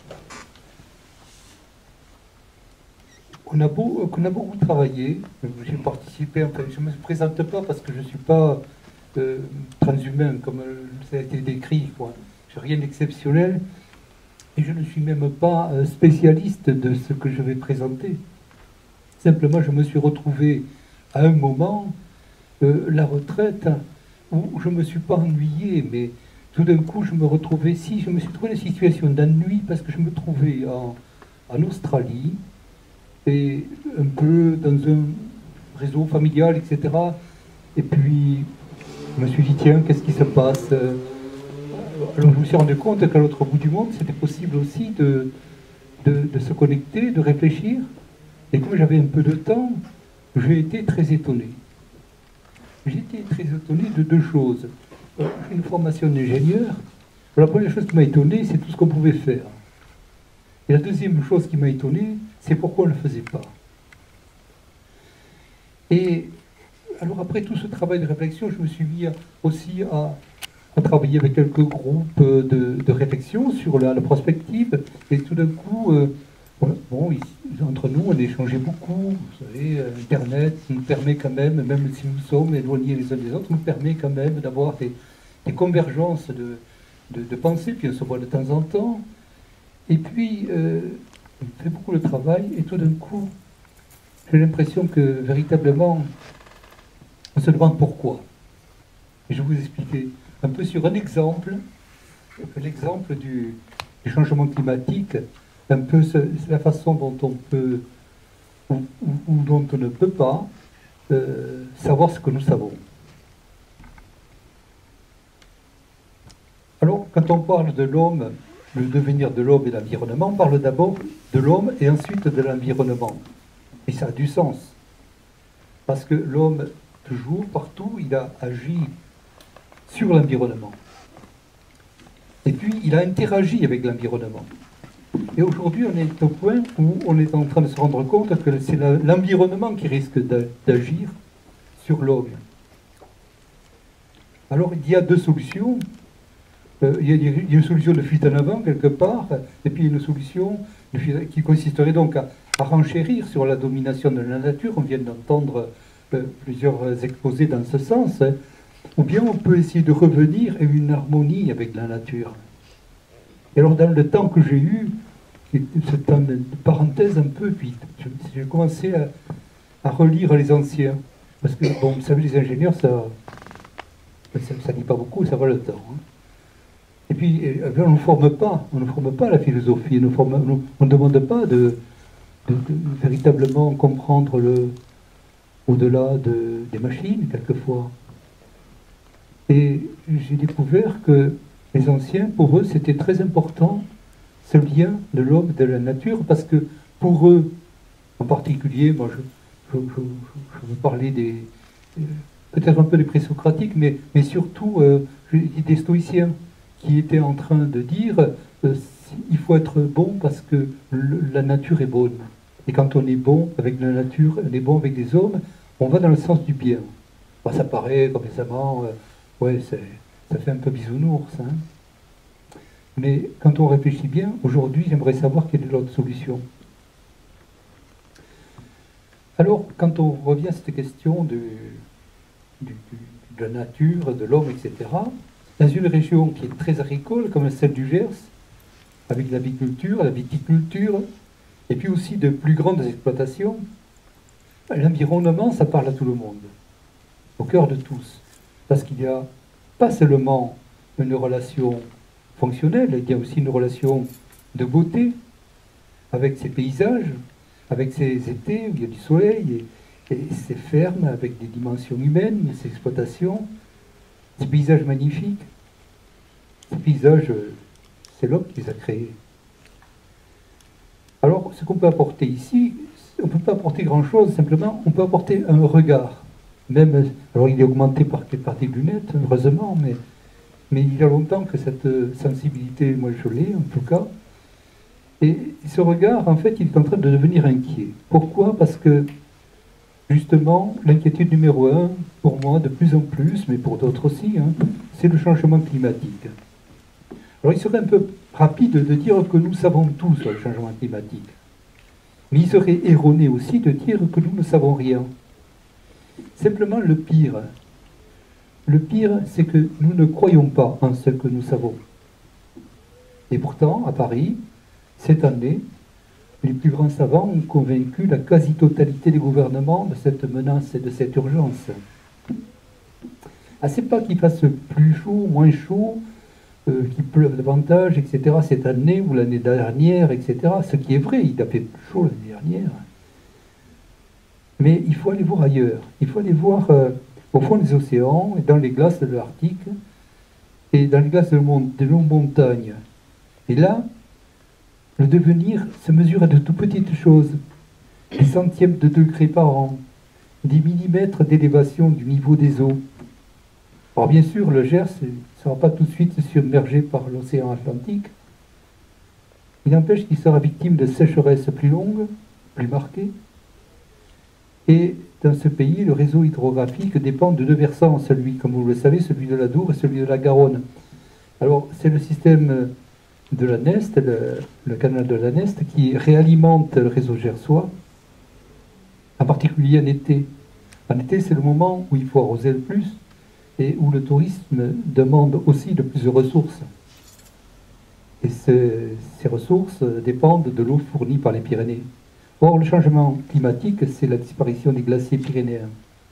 qu'on a beaucoup travaillé. J'ai participé, enfin, je ne me présente pas parce que je ne suis pas transhumain, comme ça a été décrit. Je n'ai rien d'exceptionnel. Et je ne suis même pas spécialiste de ce que je vais présenter. Simplement, je me suis retrouvé à un moment, la retraite, où je ne me suis pas ennuyé, mais tout d'un coup, je me suis trouvé dans une situation d'ennui parce que je me trouvais en Australie, et un peu dans un réseau familial, etc. Et puis, je me suis dit, tiens, qu'est-ce qui se passe? Alors, je me suis rendu compte qu'à l'autre bout du monde, c'était possible aussi de se connecter, de réfléchir. Et comme j'avais un peu de temps, j'ai été très étonné. J'ai été très étonné de deux choses. J'ai une formation d'ingénieur. La première chose qui m'a étonné, c'est tout ce qu'on pouvait faire. Et la deuxième chose qui m'a étonné, c'est pourquoi on ne le faisait pas. Et alors après tout ce travail de réflexion, je me suis mis aussi à travailler avec quelques groupes de réflexion sur la prospective. Et tout d'un coup, ici, entre nous, on échangeait beaucoup. Vous savez, Internet nous permet quand même si nous sommes éloignés les uns des autres, nous permet quand même d'avoir des convergences de pensée, puis on se voit de temps en temps. Et puis, on fait beaucoup de travail, et tout d'un coup, j'ai l'impression que véritablement, on se demande pourquoi. Et je vais vous expliquer un peu sur un exemple, l'exemple du changement climatique, un peu la façon dont on peut, ou dont on ne peut pas, savoir ce que nous savons. quand on parle de l'homme, le devenir de l'homme et l'environnement, on parle d'abord de l'homme et ensuite de l'environnement. Et ça a du sens. Parce que l'homme, toujours, partout, il a agi sur l'environnement. Et puis, il a interagi avec l'environnement. Et aujourd'hui, on est au point où on est en train de se rendre compte que c'est l'environnement qui risque d'agir sur l'homme. Alors, il y a deux solutions. Il y a une solution de fuite en avant, quelque part, et puis une solution qui consisterait donc à renchérir sur la domination de la nature. On vient d'entendre plusieurs exposés dans ce sens. Ou bien on peut essayer de revenir à une harmonie avec la nature. Et alors, dans le temps que j'ai eu, ce temps de parenthèse un peu, puis j'ai commencé à relire les anciens. Parce que, bon, vous savez, les ingénieurs, ça dit pas beaucoup, ça va le temps. Hein. Et puis, on ne forme pas la philosophie, on ne demande pas de véritablement comprendre au-delà des machines, quelquefois. Et j'ai découvert que les anciens, pour eux, c'était très important, ce lien de l'homme et de la nature, parce que pour eux, en particulier, moi je veux parler peut-être un peu des présocratiques, mais surtout des stoïciens, qui étaient en train de dire il faut être bon parce que la nature est bonne. Et quand on est bon avec la nature, on est bon avec les hommes, on va dans le sens du bien. Bon, ça paraît comme récemment, ouais, ça fait un peu bisounours. Hein. Mais quand on réfléchit bien, aujourd'hui, j'aimerais savoir quelle est l'autre solution. Alors, quand on revient à cette question de la nature, de l'homme, etc., dans une région qui est très agricole, comme celle du Gers, avec l'aviculture, la viticulture, et puis aussi de plus grandes exploitations, l'environnement, ça parle à tout le monde, au cœur de tous. Parce qu'il n'y a pas seulement une relation fonctionnelle, il y a aussi une relation de beauté avec ces paysages, avec ces étés où il y a du soleil, et ces fermes avec des dimensions humaines, ces exploitations, ces paysages magnifiques. Ces paysages, c'est l'homme qui les a créés. Alors, ce qu'on peut apporter ici, on ne peut pas apporter grand-chose, simplement, on peut apporter un regard. Même, alors il est augmenté par des lunettes, heureusement, mais il y a longtemps que cette sensibilité, moi je l'ai en tout cas. Et ce regard, en fait, il est en train de devenir inquiet. Pourquoi? Parce que, justement, l'inquiétude numéro un, pour moi, de plus en plus, mais pour d'autres aussi, hein, c'est le changement climatique. Alors il serait un peu rapide de dire que nous savons tout sur le changement climatique. Mais il serait erroné aussi de dire que nous ne savons rien. Simplement le pire, c'est que nous ne croyons pas en ce que nous savons. Et pourtant, à Paris, cette année, les plus grands savants ont convaincu la quasi-totalité des gouvernements de cette menace et de cette urgence. Ah, c'est pas qu'il fasse plus chaud, moins chaud, qu'il pleuve davantage, etc. cette année ou l'année dernière, etc. Ce qui est vrai, il a fait plus chaud l'année dernière. Mais il faut aller voir ailleurs. Il faut aller voir au fond des océans, et dans les glaces de l'Arctique, et dans les glaces de longues montagnes. Et là, le devenir se mesure à de tout petites choses, des centièmes de degrés par an, des millimètres d'élévation du niveau des eaux. Alors bien sûr, le Gers ne sera pas tout de suite submergé par l'océan Atlantique. Il n'empêche qu'il sera victime de sécheresses plus longues, plus marquées. Et dans ce pays, le réseau hydrographique dépend de deux versants, celui, comme vous le savez, celui de l'Adour et celui de la Garonne. Alors c'est le système de la Neste, le canal de la Neste, qui réalimente le réseau gersois, en particulier en été. En été, c'est le moment où il faut arroser le plus et où le tourisme demande aussi de plus de ressources. Et ces ressources dépendent de l'eau fournie par les Pyrénées. Or, le changement climatique, c'est la disparition des glaciers pyrénéens.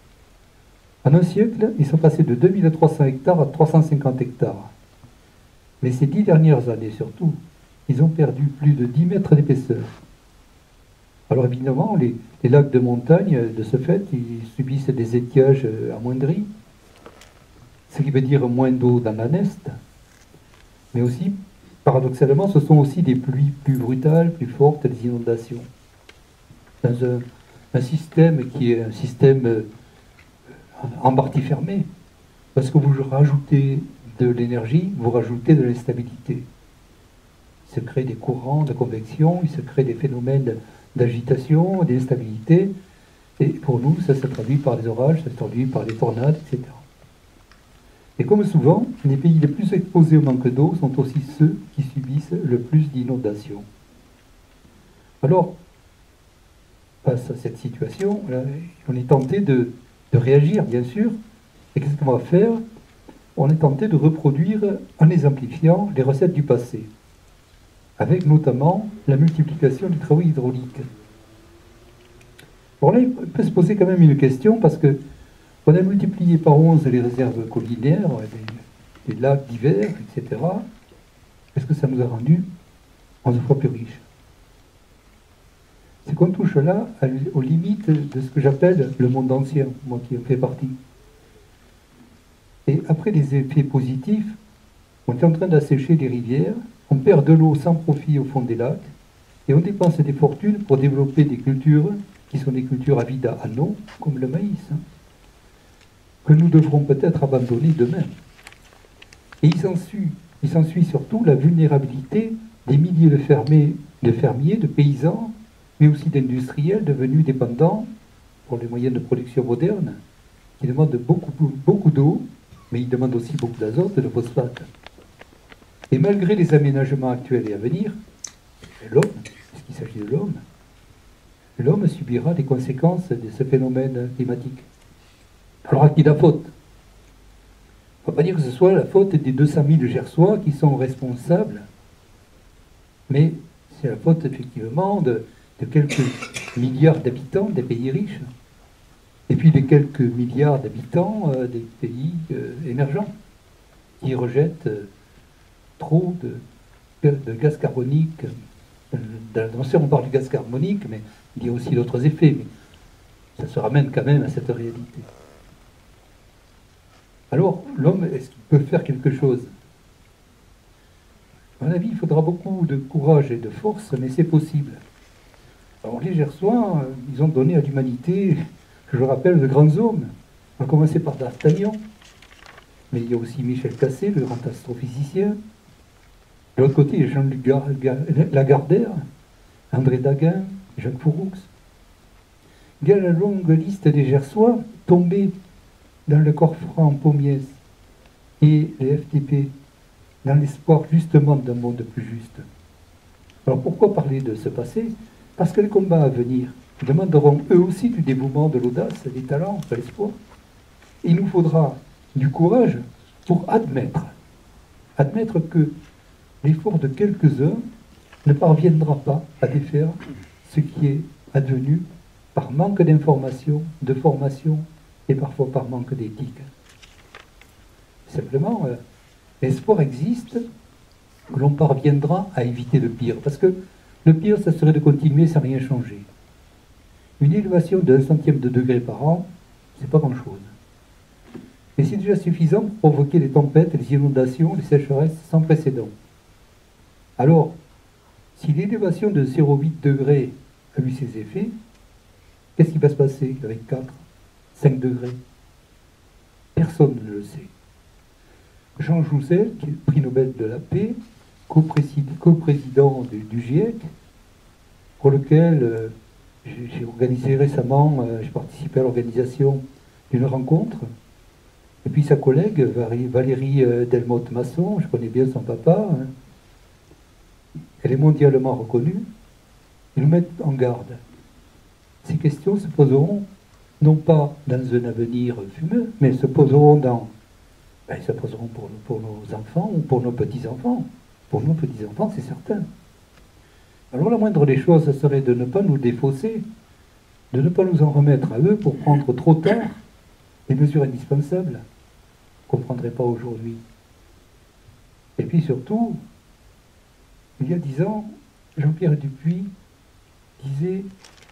En un siècle, ils sont passés de 2300 hectares à 350 hectares. Mais ces 10 dernières années, surtout, ils ont perdu plus de 10 mètres d'épaisseur. Alors évidemment, les lacs de montagne, de ce fait, ils subissent des étiages amoindris, ce qui veut dire moins d'eau dans la Neste. Mais aussi, paradoxalement, ce sont aussi des pluies plus brutales, plus fortes, des inondations. Dans un système qui est un système en partie fermé, parce que vous rajoutez de l'énergie, vous rajoutez de l'instabilité. Il se crée des courants de convection, il se crée des phénomènes d'agitation, d'instabilité, et pour nous, ça se traduit par des orages, ça se traduit par des tornades, etc. Et comme souvent, les pays les plus exposés au manque d'eau sont aussi ceux qui subissent le plus d'inondations. Alors, face à cette situation, on est tenté de réagir, bien sûr. Et qu'est-ce qu'on va faire? On est tenté de reproduire, en exemplifiant, les recettes du passé, avec notamment la multiplication des travaux hydrauliques. Bon là, il peut se poser quand même une question, parce que on a multiplié par 11 les réserves collinaires, des lacs d'hiver, etc. Est-ce que ça nous a rendu 11 fois plus riches? C'est qu'on touche là aux limites de ce que j'appelle le monde ancien, moi qui en fais partie. Et après les effets positifs, on est en train d'assécher des rivières, on perd de l'eau sans profit au fond des lacs, et on dépense des fortunes pour développer des cultures qui sont des cultures avides à eau, comme le maïs, que nous devrons peut-être abandonner demain. Et il s'ensuit surtout la vulnérabilité des milliers de fermiers, de paysans, mais aussi d'industriels devenus dépendants pour les moyens de production modernes, qui demandent beaucoup d'eau, mais ils demandent aussi beaucoup d'azote et de phosphate. Et malgré les aménagements actuels et à venir, l'homme, puisqu'il s'agit de l'homme subira les conséquences de ce phénomène climatique. Alors à qui la faute? On ne va pas dire que ce soit la faute des 200 000 Gersois qui sont responsables, mais c'est la faute effectivement de quelques milliards d'habitants des pays riches, et puis des quelques milliards d'habitants des pays émergents, qui rejettent trop de gaz carbonique. Dans l'atmosphère, on parle du gaz carbonique, mais il y a aussi d'autres effets, mais ça se ramène quand même à cette réalité. Alors, l'homme, est-ce qu'il peut faire quelque chose? À mon avis, il faudra beaucoup de courage et de force, mais c'est possible. Alors, les Gersois, ils ont donné à l'humanité, je rappelle, de grands hommes. On va commencer par D'Artagnan, mais il y a aussi Michel Cassé, le grand astrophysicien. De l'autre côté, il y a Jean-Luc Lagardère, André Daguin, Jacques Fouroux. Il y a la longue liste des Gersois tombés dans le corps franc Pommiès et les FTP, dans l'espoir justement d'un monde plus juste. Alors pourquoi parler de ce passé? Parce que les combats à venir demanderont eux aussi du dévouement, de l'audace, des talents, de l'espoir. Il nous faudra du courage pour admettre que l'effort de quelques-uns ne parviendra pas à défaire ce qui est advenu par manque d'information, de formation et parfois par manque d'éthique. Simplement, l'espoir existe, que l'on parviendra à éviter le pire. Parce que le pire, ça serait de continuer sans rien changer. Une élévation de 1/100 de degré par an, c'est pas grand-chose. Mais c'est déjà suffisant pour provoquer les tempêtes, les inondations, les sécheresses sans précédent. Alors, si l'élévation de 0,8 degrés a eu ses effets, qu'est-ce qui va se passer avec 4, 5 degrés? Personne ne le sait. Jean Jouzel, qui est le prix Nobel de la paix, coprésident du GIEC, pour lequel j'ai organisé récemment, j'ai participé à l'organisation d'une rencontre, et puis sa collègue, Valérie Delmotte-Masson, je connais bien son papa, elle est mondialement reconnue, ils nous mettent en garde. Ces questions se poseront non pas dans un avenir fumeux, mais se poseront se poseront pour nos enfants ou pour nos petits-enfants. Pour nos petits-enfants, c'est certain. Alors la moindre des choses, ce serait de ne pas nous défausser, de ne pas nous en remettre à eux pour prendre trop tard les mesures indispensables qu'on ne prendrait pas aujourd'hui. Et puis surtout, il y a 10 ans, Jean-Pierre Dupuis disait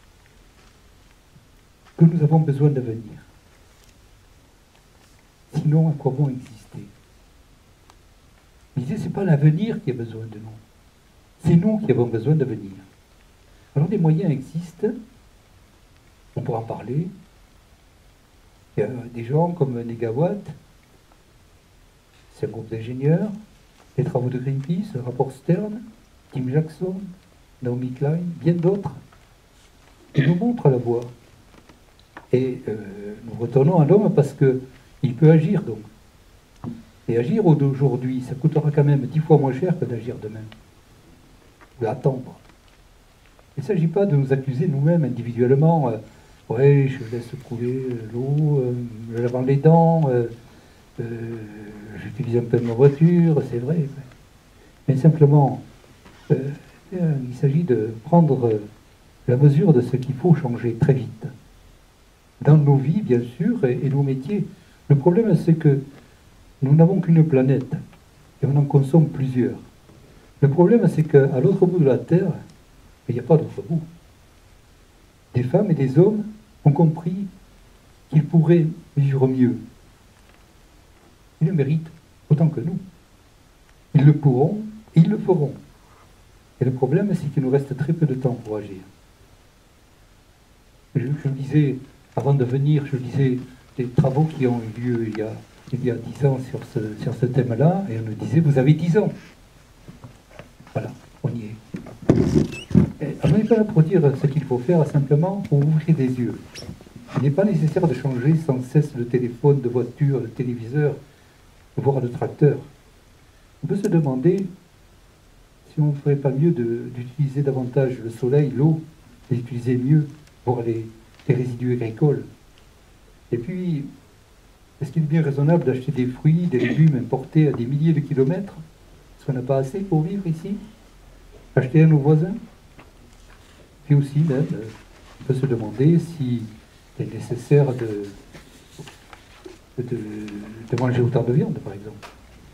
que nous avons besoin d'avenir. Sinon, à quoi bon exister? Il disait, c'est pas l'avenir qui a besoin de nous. C'est nous qui avons besoin d'avenir. Alors des moyens existent, on pourra en parler. Il y a des gens comme Negawatt, c'est un groupe d'ingénieurs, les travaux de Greenpeace, le rapport Stern, Tim Jackson, Naomi Klein, bien d'autres, qui nous montrent la voie. Et nous retournons à l'homme parce qu'il peut agir donc. Et agir d'aujourd'hui, ça coûtera quand même 10 fois moins cher que d'agir demain. Ou attendre. Il ne s'agit pas de nous accuser nous-mêmes individuellement. Ouais, je laisse couler l'eau, je lave les dents, j'utilise un peu ma voiture, c'est vrai. Mais simplement, il s'agit de prendre la mesure de ce qu'il faut changer très vite. Dans nos vies, bien sûr, et nos métiers. Le problème, c'est que nous n'avons qu'une planète, et on en consomme plusieurs. Le problème, c'est qu'à l'autre bout de la Terre, il n'y a pas d'autre bout. Des femmes et des hommes ont compris qu'ils pourraient vivre mieux. Ils le méritent autant que nous. Ils le pourront et ils le feront. Et le problème, c'est qu'il nous reste très peu de temps pour agir. Je le disais, avant de venir, je disais des travaux qui ont eu lieu il y a 10 ans sur ce thème-là, et on nous disait, vous avez 10 ans. Voilà, on y est. On n'est pas là pour dire ce qu'il faut faire, simplement pour ouvrir des yeux. Il n'est pas nécessaire de changer sans cesse de téléphone, de voiture, de téléviseur, voire de tracteur. On peut se demander si on ne ferait pas mieux d'utiliser davantage le soleil, l'eau, et d'utiliser mieux pour les résidus agricoles. Et puis, est-ce qu'il est bien raisonnable d'acheter des fruits, des légumes importés à des milliers de kilomètres, parce qu'on n'a pas assez pour vivre ici? Acheter à nos voisins? Puis aussi, même, on peut se demander s'il est nécessaire de manger autant de viande, par exemple.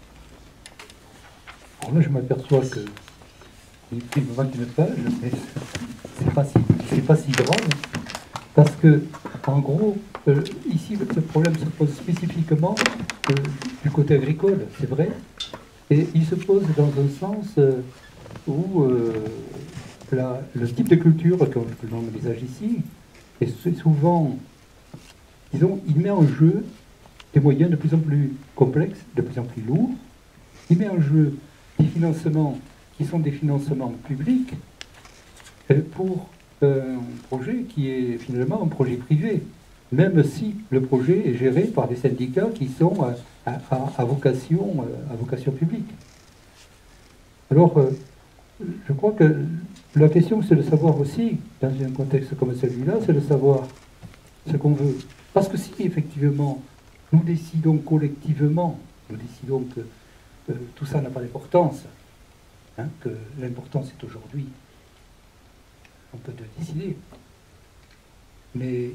Alors là, je m'aperçois que il me manque une page, mais c'est pas si grave, parce que, en gros, ici, ce problème se pose spécifiquement du côté agricole, c'est vrai, et il se pose dans un sens où le type de culture que l'on envisage ici est souvent, disons, il met en jeu des moyens de plus en plus complexes, de plus en plus lourds. Il met en jeu des financements qui sont des financements publics pour un projet qui est finalement un projet privé, même si le projet est géré par des syndicats qui sont à vocation publique. Alors, je crois que la question, c'est de savoir aussi, dans un contexte comme celui-là, c'est de savoir ce qu'on veut. Parce que si, effectivement, nous décidons collectivement, nous décidons que tout ça n'a pas d'importance, hein, que l'importance est aujourd'hui, on peut décider. Mais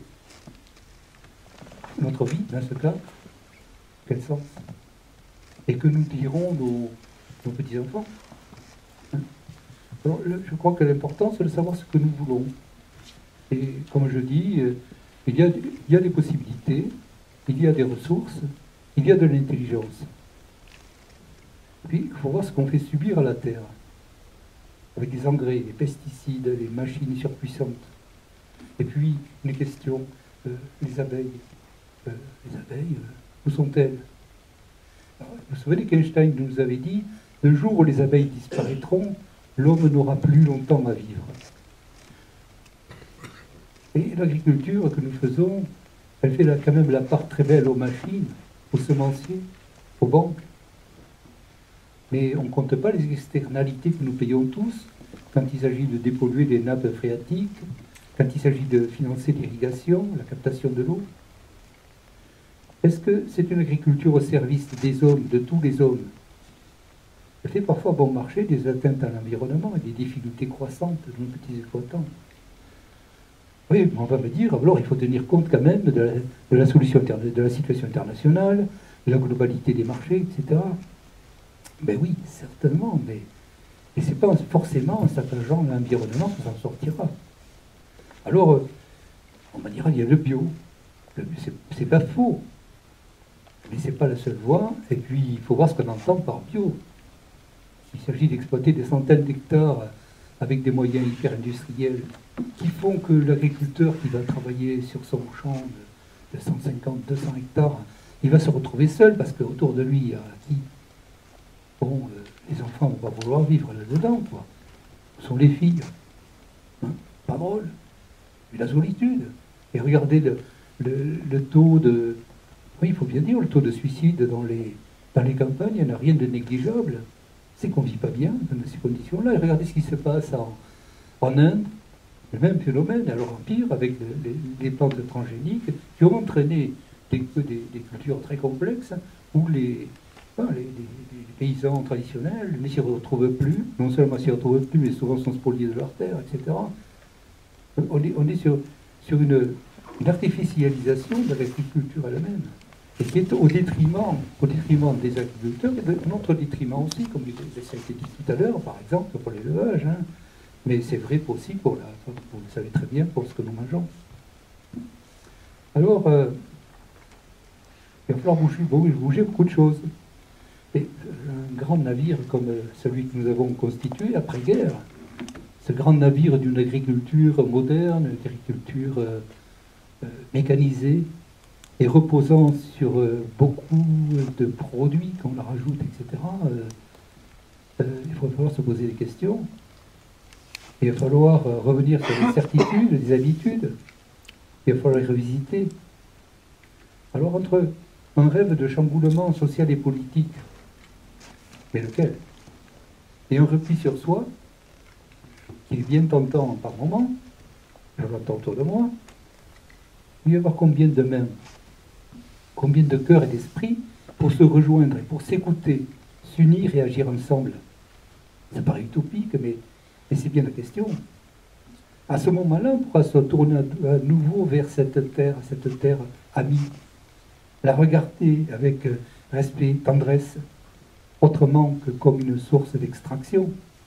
notre vie, dans ce cas, quel sens? Et que nous diront nos petits-enfants? Alors, je crois que l'important, c'est de savoir ce que nous voulons. Et comme je dis, il y a des possibilités, il y a des ressources, il y a de l'intelligence. Puis, il faut voir ce qu'on fait subir à la Terre, avec les engrais, les pesticides, les machines surpuissantes. Et puis, une question, les abeilles. Où sont-elles? Vous vous souvenez qu'Einstein nous avait dit, le jour où les abeilles disparaîtront, l'homme n'aura plus longtemps à vivre. Et l'agriculture que nous faisons, elle fait quand même la part très belle aux machines, aux semenciers, aux banques. Mais on ne compte pas les externalités que nous payons tous quand il s'agit de dépolluer les nappes phréatiques, quand il s'agit de financer l'irrigation, la captation de l'eau. Est-ce que c'est une agriculture au service des hommes, de tous les hommes? Elle fait parfois bon marché des atteintes à l'environnement et des difficultés croissantes de nos petits exploitants. Oui, mais on va me dire, alors il faut tenir compte quand même de la situation internationale, de la globalité des marchés, etc. Ben oui, certainement, mais c'est pas forcément en s'attaquant à l'environnement qu'on s'en sortira. Alors, on va dire, il y a le bio. C'est pas faux, mais c'est pas la seule voie, et puis il faut voir ce qu'on entend par bio. Il s'agit d'exploiter des centaines d'hectares avec des moyens hyper industriels qui font que l'agriculteur qui va travailler sur son champ de 150, 200 hectares, il va se retrouver seul parce qu'autour de lui, il y a qui? Bon, les enfants vont pas vouloir vivre là-dedans, quoi. Ce sont les filles. Hein, pas drôle. Et la solitude. Et regardez le taux de... Oui, il faut bien dire, le taux de suicide dans les campagnes, il n'y en a rien de négligeable. C'est qu'on ne vit pas bien dans ces conditions-là. Et regardez ce qui se passe en Inde, le même phénomène, alors en pire, avec les plantes transgéniques qui ont entraîné des cultures très complexes où les paysans traditionnels ne s'y retrouvent plus, non seulement s'y retrouvent plus, mais souvent sont spoliés de leurs terres, etc. On est sur une artificialisation de l'agriculture elle-même, et qui est au détriment des agriculteurs, et de notre détriment aussi, comme ça a été dit tout à l'heure, par exemple, pour l'élevage, hein. Mais c'est vrai aussi vous le savez très bien, pour ce que nous mangeons. Alors, il va falloir bouger beaucoup de choses. Et un grand navire comme celui que nous avons constitué après-guerre, ce grand navire d'une agriculture moderne, une agriculture mécanisée, et reposant sur beaucoup de produits qu'on la rajoute, etc., il va falloir se poser des questions. Il va falloir revenir sur les certitudes, les habitudes. Il va falloir les revisiter. Alors, entre un rêve de chamboulement social et politique, mais lequel? Et un repli sur soi, qui est bien tentant par moment, je l'entends autour de moi, il va y avoir combien de mains, combien de cœurs et d'esprits pour se rejoindre et pour s'écouter, s'unir et agir ensemble? Ça paraît utopique, mais c'est bien la question. À ce moment-là, on pourra se tourner à nouveau vers cette terre amie, la regarder avec respect, tendresse, autrement que comme une source d'extraction.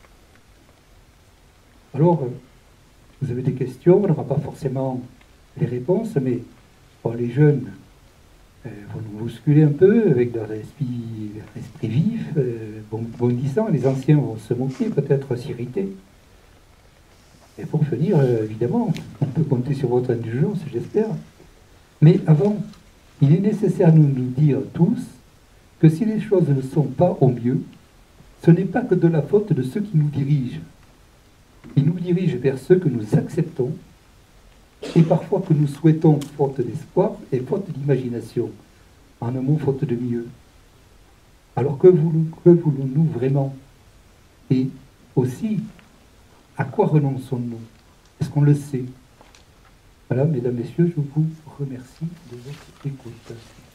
Alors, vous avez des questions, on n'aura pas forcément les réponses, mais bon, les jeunes vont nous bousculer un peu avec leur esprit vif, bondissant, les anciens vont se moquer, peut-être s'irriter. Et pour finir, évidemment, on peut compter sur votre indulgence, j'espère. Mais avant, il est nécessaire de nous dire tous que si les choses ne sont pas au mieux, ce n'est pas que de la faute de ceux qui nous dirigent. Ils nous dirigent vers ceux que nous acceptons et parfois que nous souhaitons faute d'espoir et faute d'imagination. En un mot, faute de mieux. Alors que voulons-nous vraiment? Et aussi, à quoi renonçons-nous? Est-ce qu'on le sait? Voilà, mesdames, messieurs, je vous remercie de votre écoute.